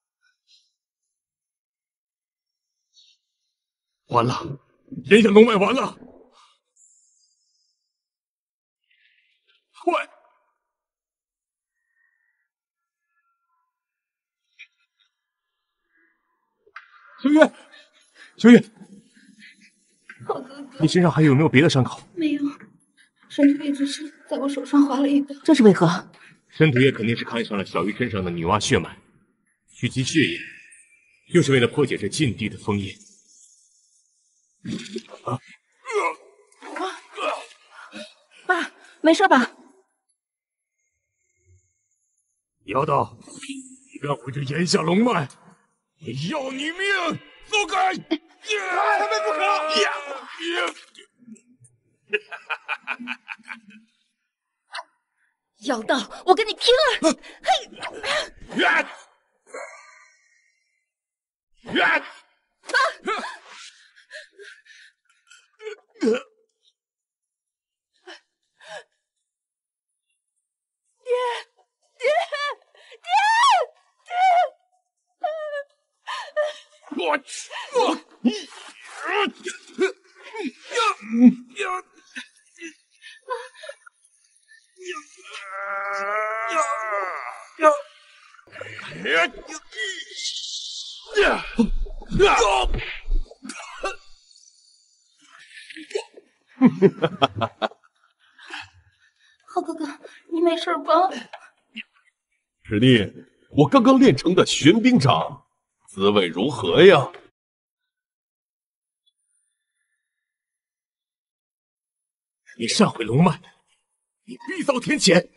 完了，天下龙脉完了！快！小月，小月， 浩哥哥， 你身上还有没有别的伤口？ 没有，身体一直是在我手上划了一刀。 这是为何？ 申屠爷肯定是看上了小鱼身上的女娲血脉，取其血液，就是为了破解这禁地的封印。啊！ 爸，没事吧？ 妖道，你敢毁这炎夏龙脉，我要你命！走开！他们不可！呀！ 妖道，我跟你拼了！嘿！ 呀！呀！ 爹爹爹爹！ 我我你呀呀！呀呀呀！ 浩哥哥，你没事吧？ 师弟，我刚刚练成的玄冰掌，滋味如何呀？ 你擅毁龙脉，你必遭天谴！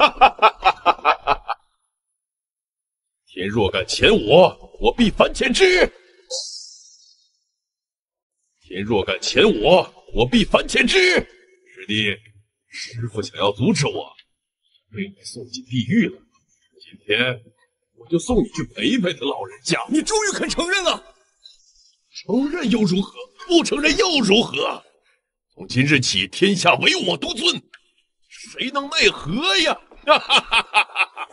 天若敢遣我，我必反遣之。天若敢遣我，我必反遣之。师弟，师父想要阻止我，被你送进地狱了。今天我就送你去陪陪他老人家。 你终于肯承认了？ 承认又如何？不承认又如何？从今日起，天下唯我独尊，谁能奈何呀？哈哈哈哈哈！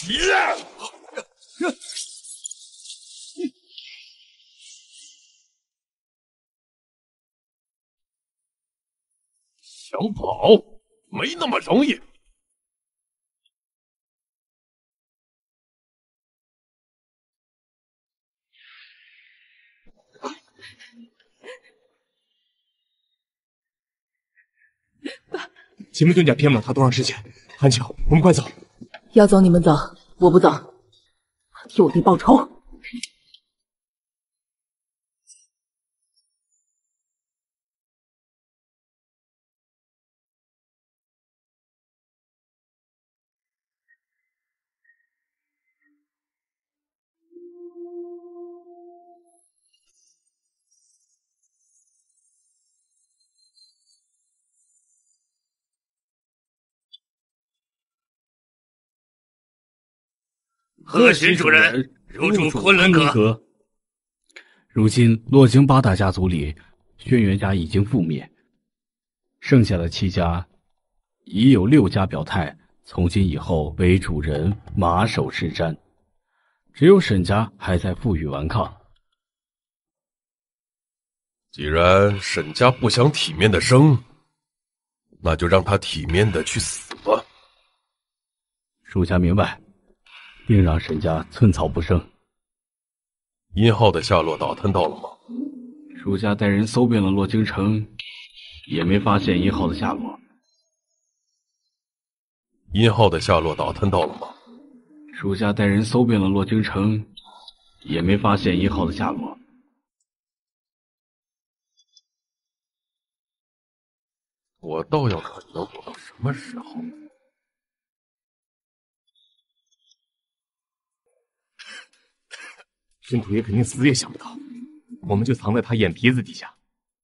想跑没那么容易。 前面遁甲骗不了他多长时间，韩乔，我们快走。 要走你们走，我不走，替我弟报仇。 贺巡主人，入住昆仑阁。如今洛京八大家族里，轩辕家已经覆灭，剩下的七家，已有六家表态，从今以后为主人马首是瞻，只有沈家还在负隅顽抗。 既然沈家不想体面的生，那就让他体面的去死吧。 属下明白。定让沈家寸草不生。 殷浩的下落打探到了吗？ 属下带人搜遍了洛京城，也没发现殷浩的下落。 殷浩的下落打探到了吗？ 属下带人搜遍了洛京城，也没发现殷浩的下落。 我倒要看你能躲到什么时候。 申屠爷肯定死也想不到，我们就藏在他眼皮子底下。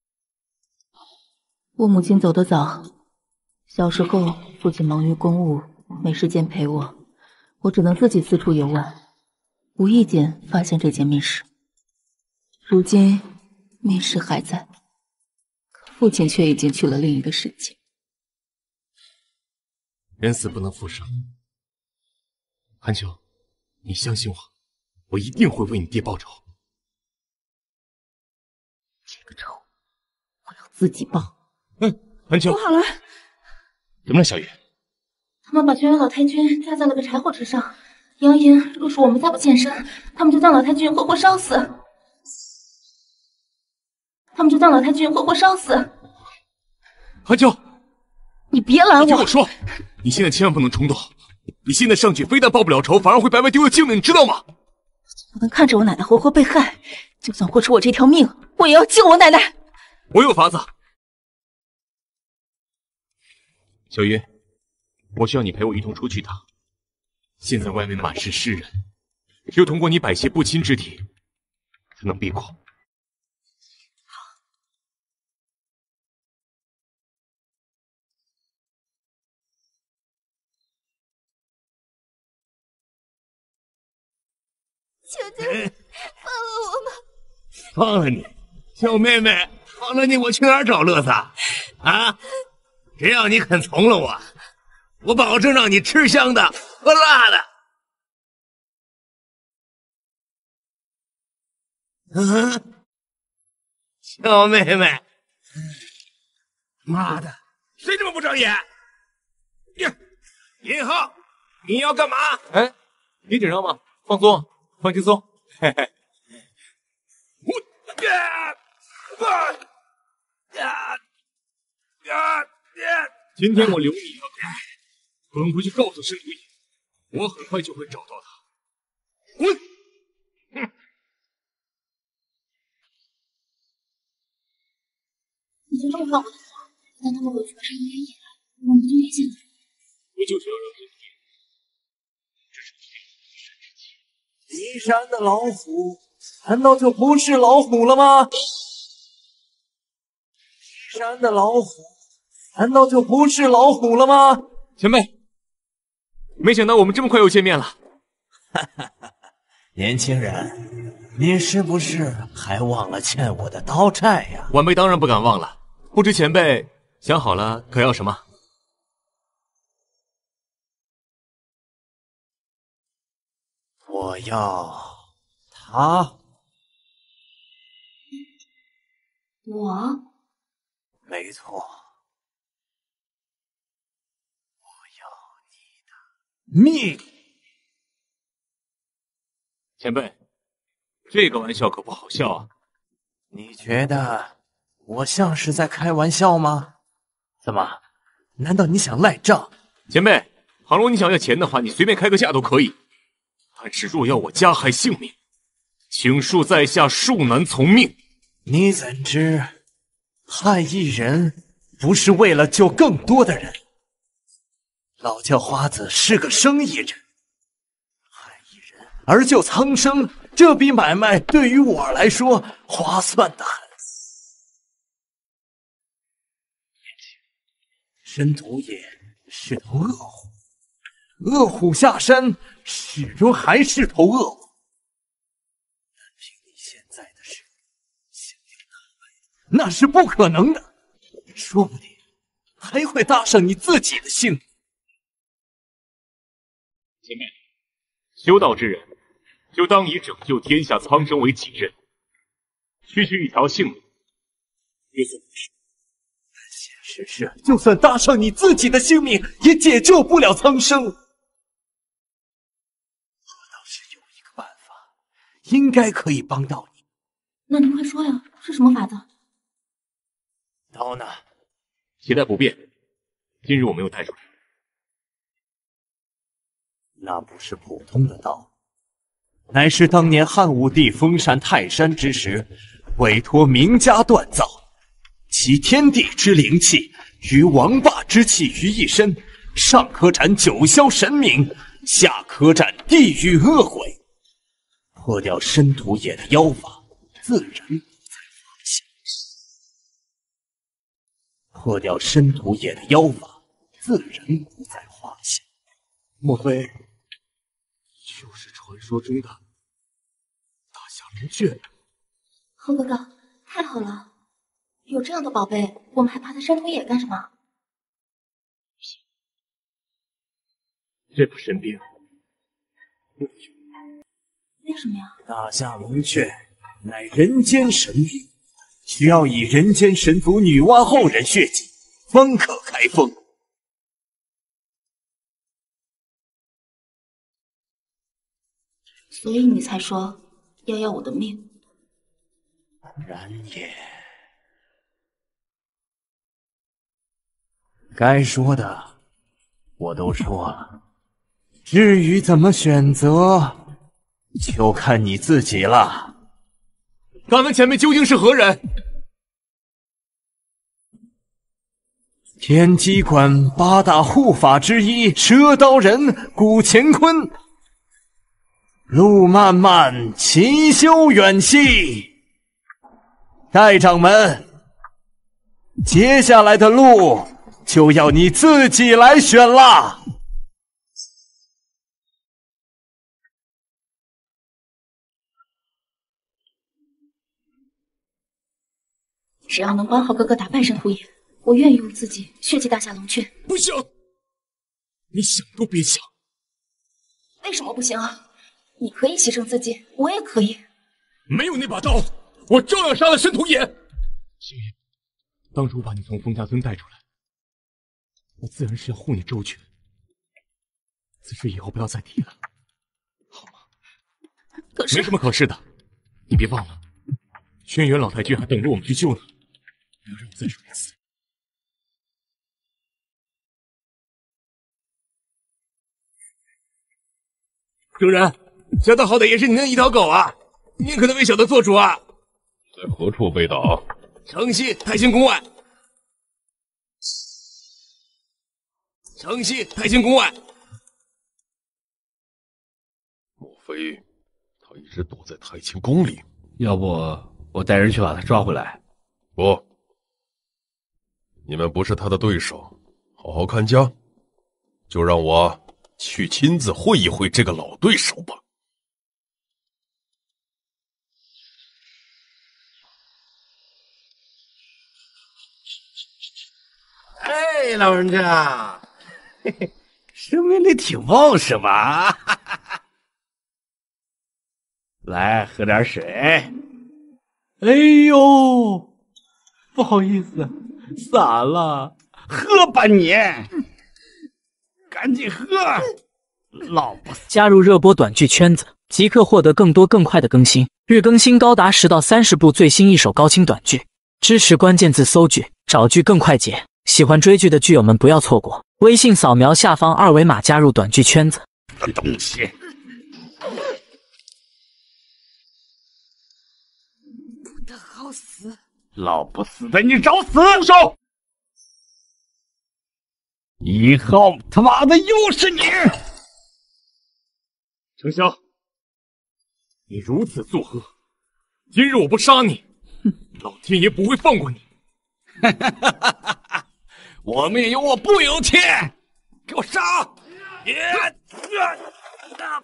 我母亲走得早，小时候父亲忙于公务，没时间陪我，我只能自己四处游玩，无意间发现这件密室。如今密室还在，可父亲却已经去了另一个世界。 人死不能复生，韩秋，你相信我。我一定会为你爹报仇。 这个仇，我要自己报。 嗯，韩秋， 不好了！ 怎么了，小雨？ 他们把轩辕老太君架在了个柴火之上，扬言若是我们再不现身，他们就将老太君活活烧死。他们就将老太君活活烧死。 韩秋， 你别拦我！ 你听我说，你现在千万不能冲动。你现在上去，非但报不了仇，反而会白白丢了性命，你知道吗？ 不能看着我奶奶活活被害，就算豁出我这条命，我也要救我奶奶。 我有法子。小云，我需要你陪我一同出去一趟。现在外面满是尸人，只有通过你摆些不亲之体，才能避过。 求求你，放了我吧！ 放了你，小妹妹，放了你，我去哪儿找乐子啊？啊！只要你肯从了我，我保证让你吃香的喝辣的。嗯，小妹妹，妈的，谁这么不长眼？呀，尹浩，你要干嘛？ 哎，你紧张吗？放松。放轻松，嘿嘿。 我呀呀呀！ 今天我留你一条命，滚回去告诉申屠野，我很快就会找到他。滚！哼！ 你就这么放我的话，让他们回去把山东给引来，我们就联系了。 我就是要让申屠野这是岐山的老虎，难道就不是老虎了吗？岐山的老虎，难道就不是老虎了吗？ 前辈，没想到我们这么快又见面了。 哈哈哈！年轻人，你是不是还忘了欠我的刀债呀？ 晚辈当然不敢忘了，不知前辈想好了可要什么？ 我要他。 我？ 没错，我要你的命。 前辈，这个玩笑可不好笑啊！ 你觉得我像是在开玩笑吗？怎么？难道你想赖账？ 前辈，倘若你想要钱的话，你随便开个价都可以。但是若要我加害性命，请恕在下恕难从命。 你怎知害一人不是为了救更多的人？老叫花子是个生意人，害一人而救苍生，这笔买卖对于我来说划算的很。申屠野是头恶虎，恶虎下山始终还是头恶虎。单凭你现在的实力，想要打败那是不可能的，说不定还会搭上你自己的性命。 前辈，修道之人就当以拯救天下苍生为己任，区区一条性命，约算不是。 现实是，就算搭上你自己的性命，也解救不了苍生。我倒是有一个办法，应该可以帮到你。 那您快说呀，是什么法子？ 刀呢？ 携带不便，今日我没有带出来。 那不是普通的刀，乃是当年汉武帝封禅泰山之时，委托名家锻造，集天地之灵气与王霸之气于一身，上可斩九霄神明，下可斩地狱恶鬼。破掉申屠野的妖法，自然不在话下。破掉申屠野的妖法，自然不在话下。 莫非就是传说中的大夏灵雀？ 侯哥哥，太好了！有这样的宝贝，我们还怕他申屠野干什么？ 这把神兵为什么呀？ 大夏灵雀乃人间神兵，需要以人间神族女娲后人血迹，方可开封。 所以你才说要要我的命？ 然也。 该说的我都说了，至于怎么选择，就看你自己了。 敢问前辈究竟是何人？ 天机馆八大护法之一，蛇刀人古乾坤。路漫漫，勤修远兮。戴掌门，接下来的路就要你自己来选啦。 只要能帮浩哥哥打败神荼野，我愿意用自己血祭大夏龙雀。 不行，你想都别想！ 为什么不行啊？你可以牺牲自己，我也可以。 没有那把刀，我照样杀了神荼野。 星爷，当初把你从风家村带出来，我自然是要护你周全。此事以后不要再提了，好吗？ 可是没什么可是的，你别忘了，轩辕老太君还等着我们去救呢。不要让我再说一次。 主人，小的好歹也是您的一条狗啊，您可能为小的做主啊。 在何处被打？ 城西太清宫外。城西太清宫外。 莫非他一直躲在太清宫里？ 要不我带人去把他抓回来？ 不，你们不是他的对手，好好看家，就让我去亲自会一会这个老对手吧。 哎，老人家，嘿嘿，生命力挺旺是吧？来，喝点水。 哎呦，不好意思，洒了。 喝吧你，赶紧喝。老不死。 加入热播短剧圈子，即刻获得更多更快的更新，日更新高达十到三十部最新一手高清短剧。支持关键字搜剧，找剧更快捷。喜欢追剧的剧友们不要错过，微信扫描下方二维码加入短剧圈子。 的东西， 不得好死！ 老不死的，你找死！住手！以后他妈的又是你！ 程潇，你如此作恶，今日我不杀你，老天爷不会放过你。 我命由我不由天，给我杀！也、啊啊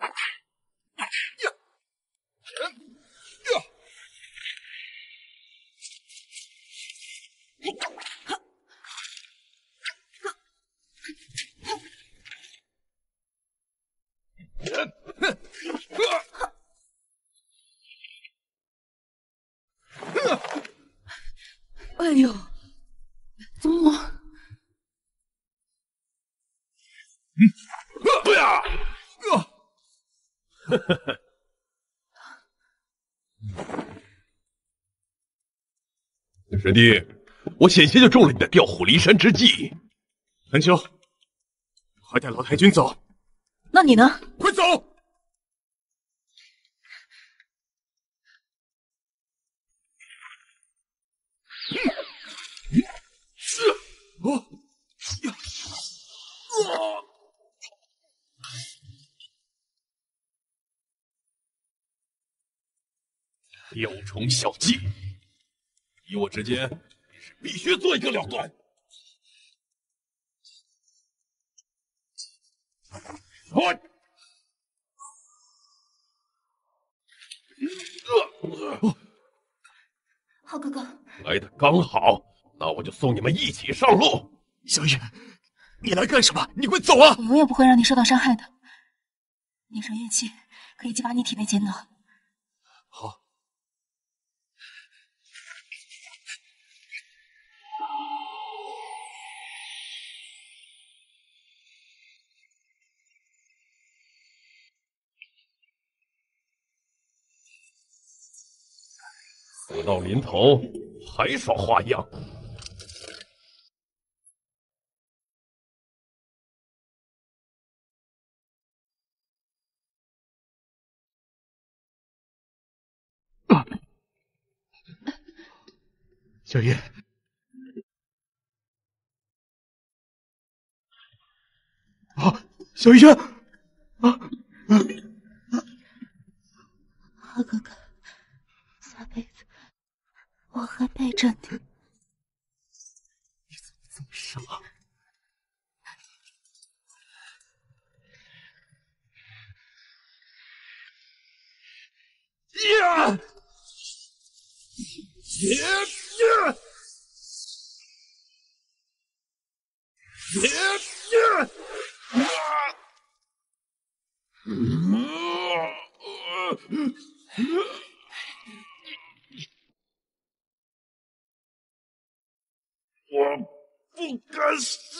哎呦，怎么？ 嗯，不呀，呵呵呵。师弟，我险些就中了你的调虎离山之计。 韩秋，快带老太君走。 那你呢？ 快走！ 哦，呀，啊！ 雕虫小技，你我之间也是必须做一个了断。我， 呃，浩哥哥， 来的刚好，那我就送你们一起上路。 小雨，你来干什么？你快走啊！ 我永远不会让你受到伤害的。凝神乐器可以激发你体内潜能。 好。 死到临头还耍花样。 小云，啊，小云，啊， 好哥哥，下辈子我还背着你。 你怎么这么傻？呀！耶呀！耶呀！我不敢死！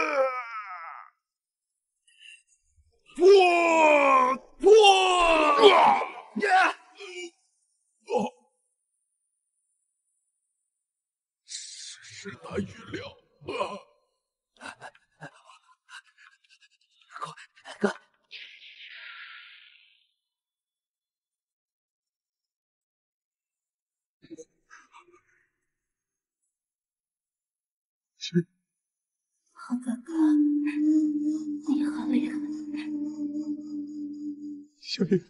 破破！呀！哦，是难预料啊！ 快，哥！ 好哥哥，你好厉害！ 小云，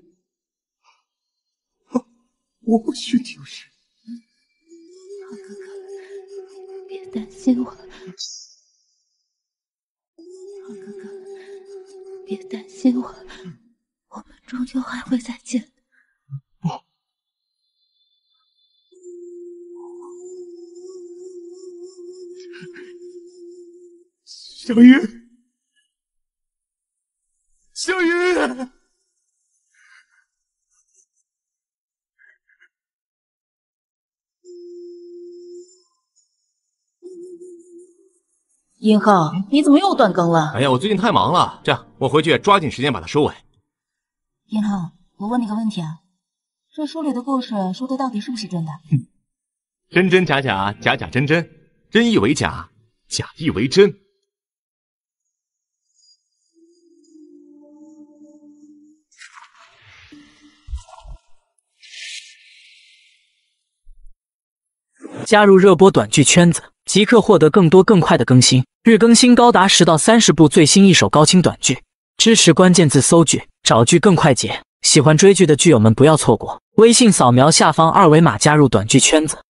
啊，我不许丢失。 好哥哥，别担心我。好哥哥，别担心我，我们终究还会再见。 不。小云，小云， 殷浩，你怎么又断更了？ 哎呀，我最近太忙了，这样我回去抓紧时间把它收尾。 殷浩，我问你个问题啊，这书里的故事说的到底是不是真的？ 嗯，真真假假，假假真真，真亦为假，假亦为真。 加入热播短剧圈子，即刻获得更多更快的更新，日更新高达十到三十部最新一手高清短剧。支持关键字搜剧，找剧更快捷。喜欢追剧的剧友们不要错过，微信扫描下方二维码加入短剧圈子。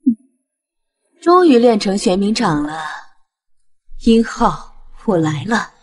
终于练成玄冥掌了，殷浩，我来了。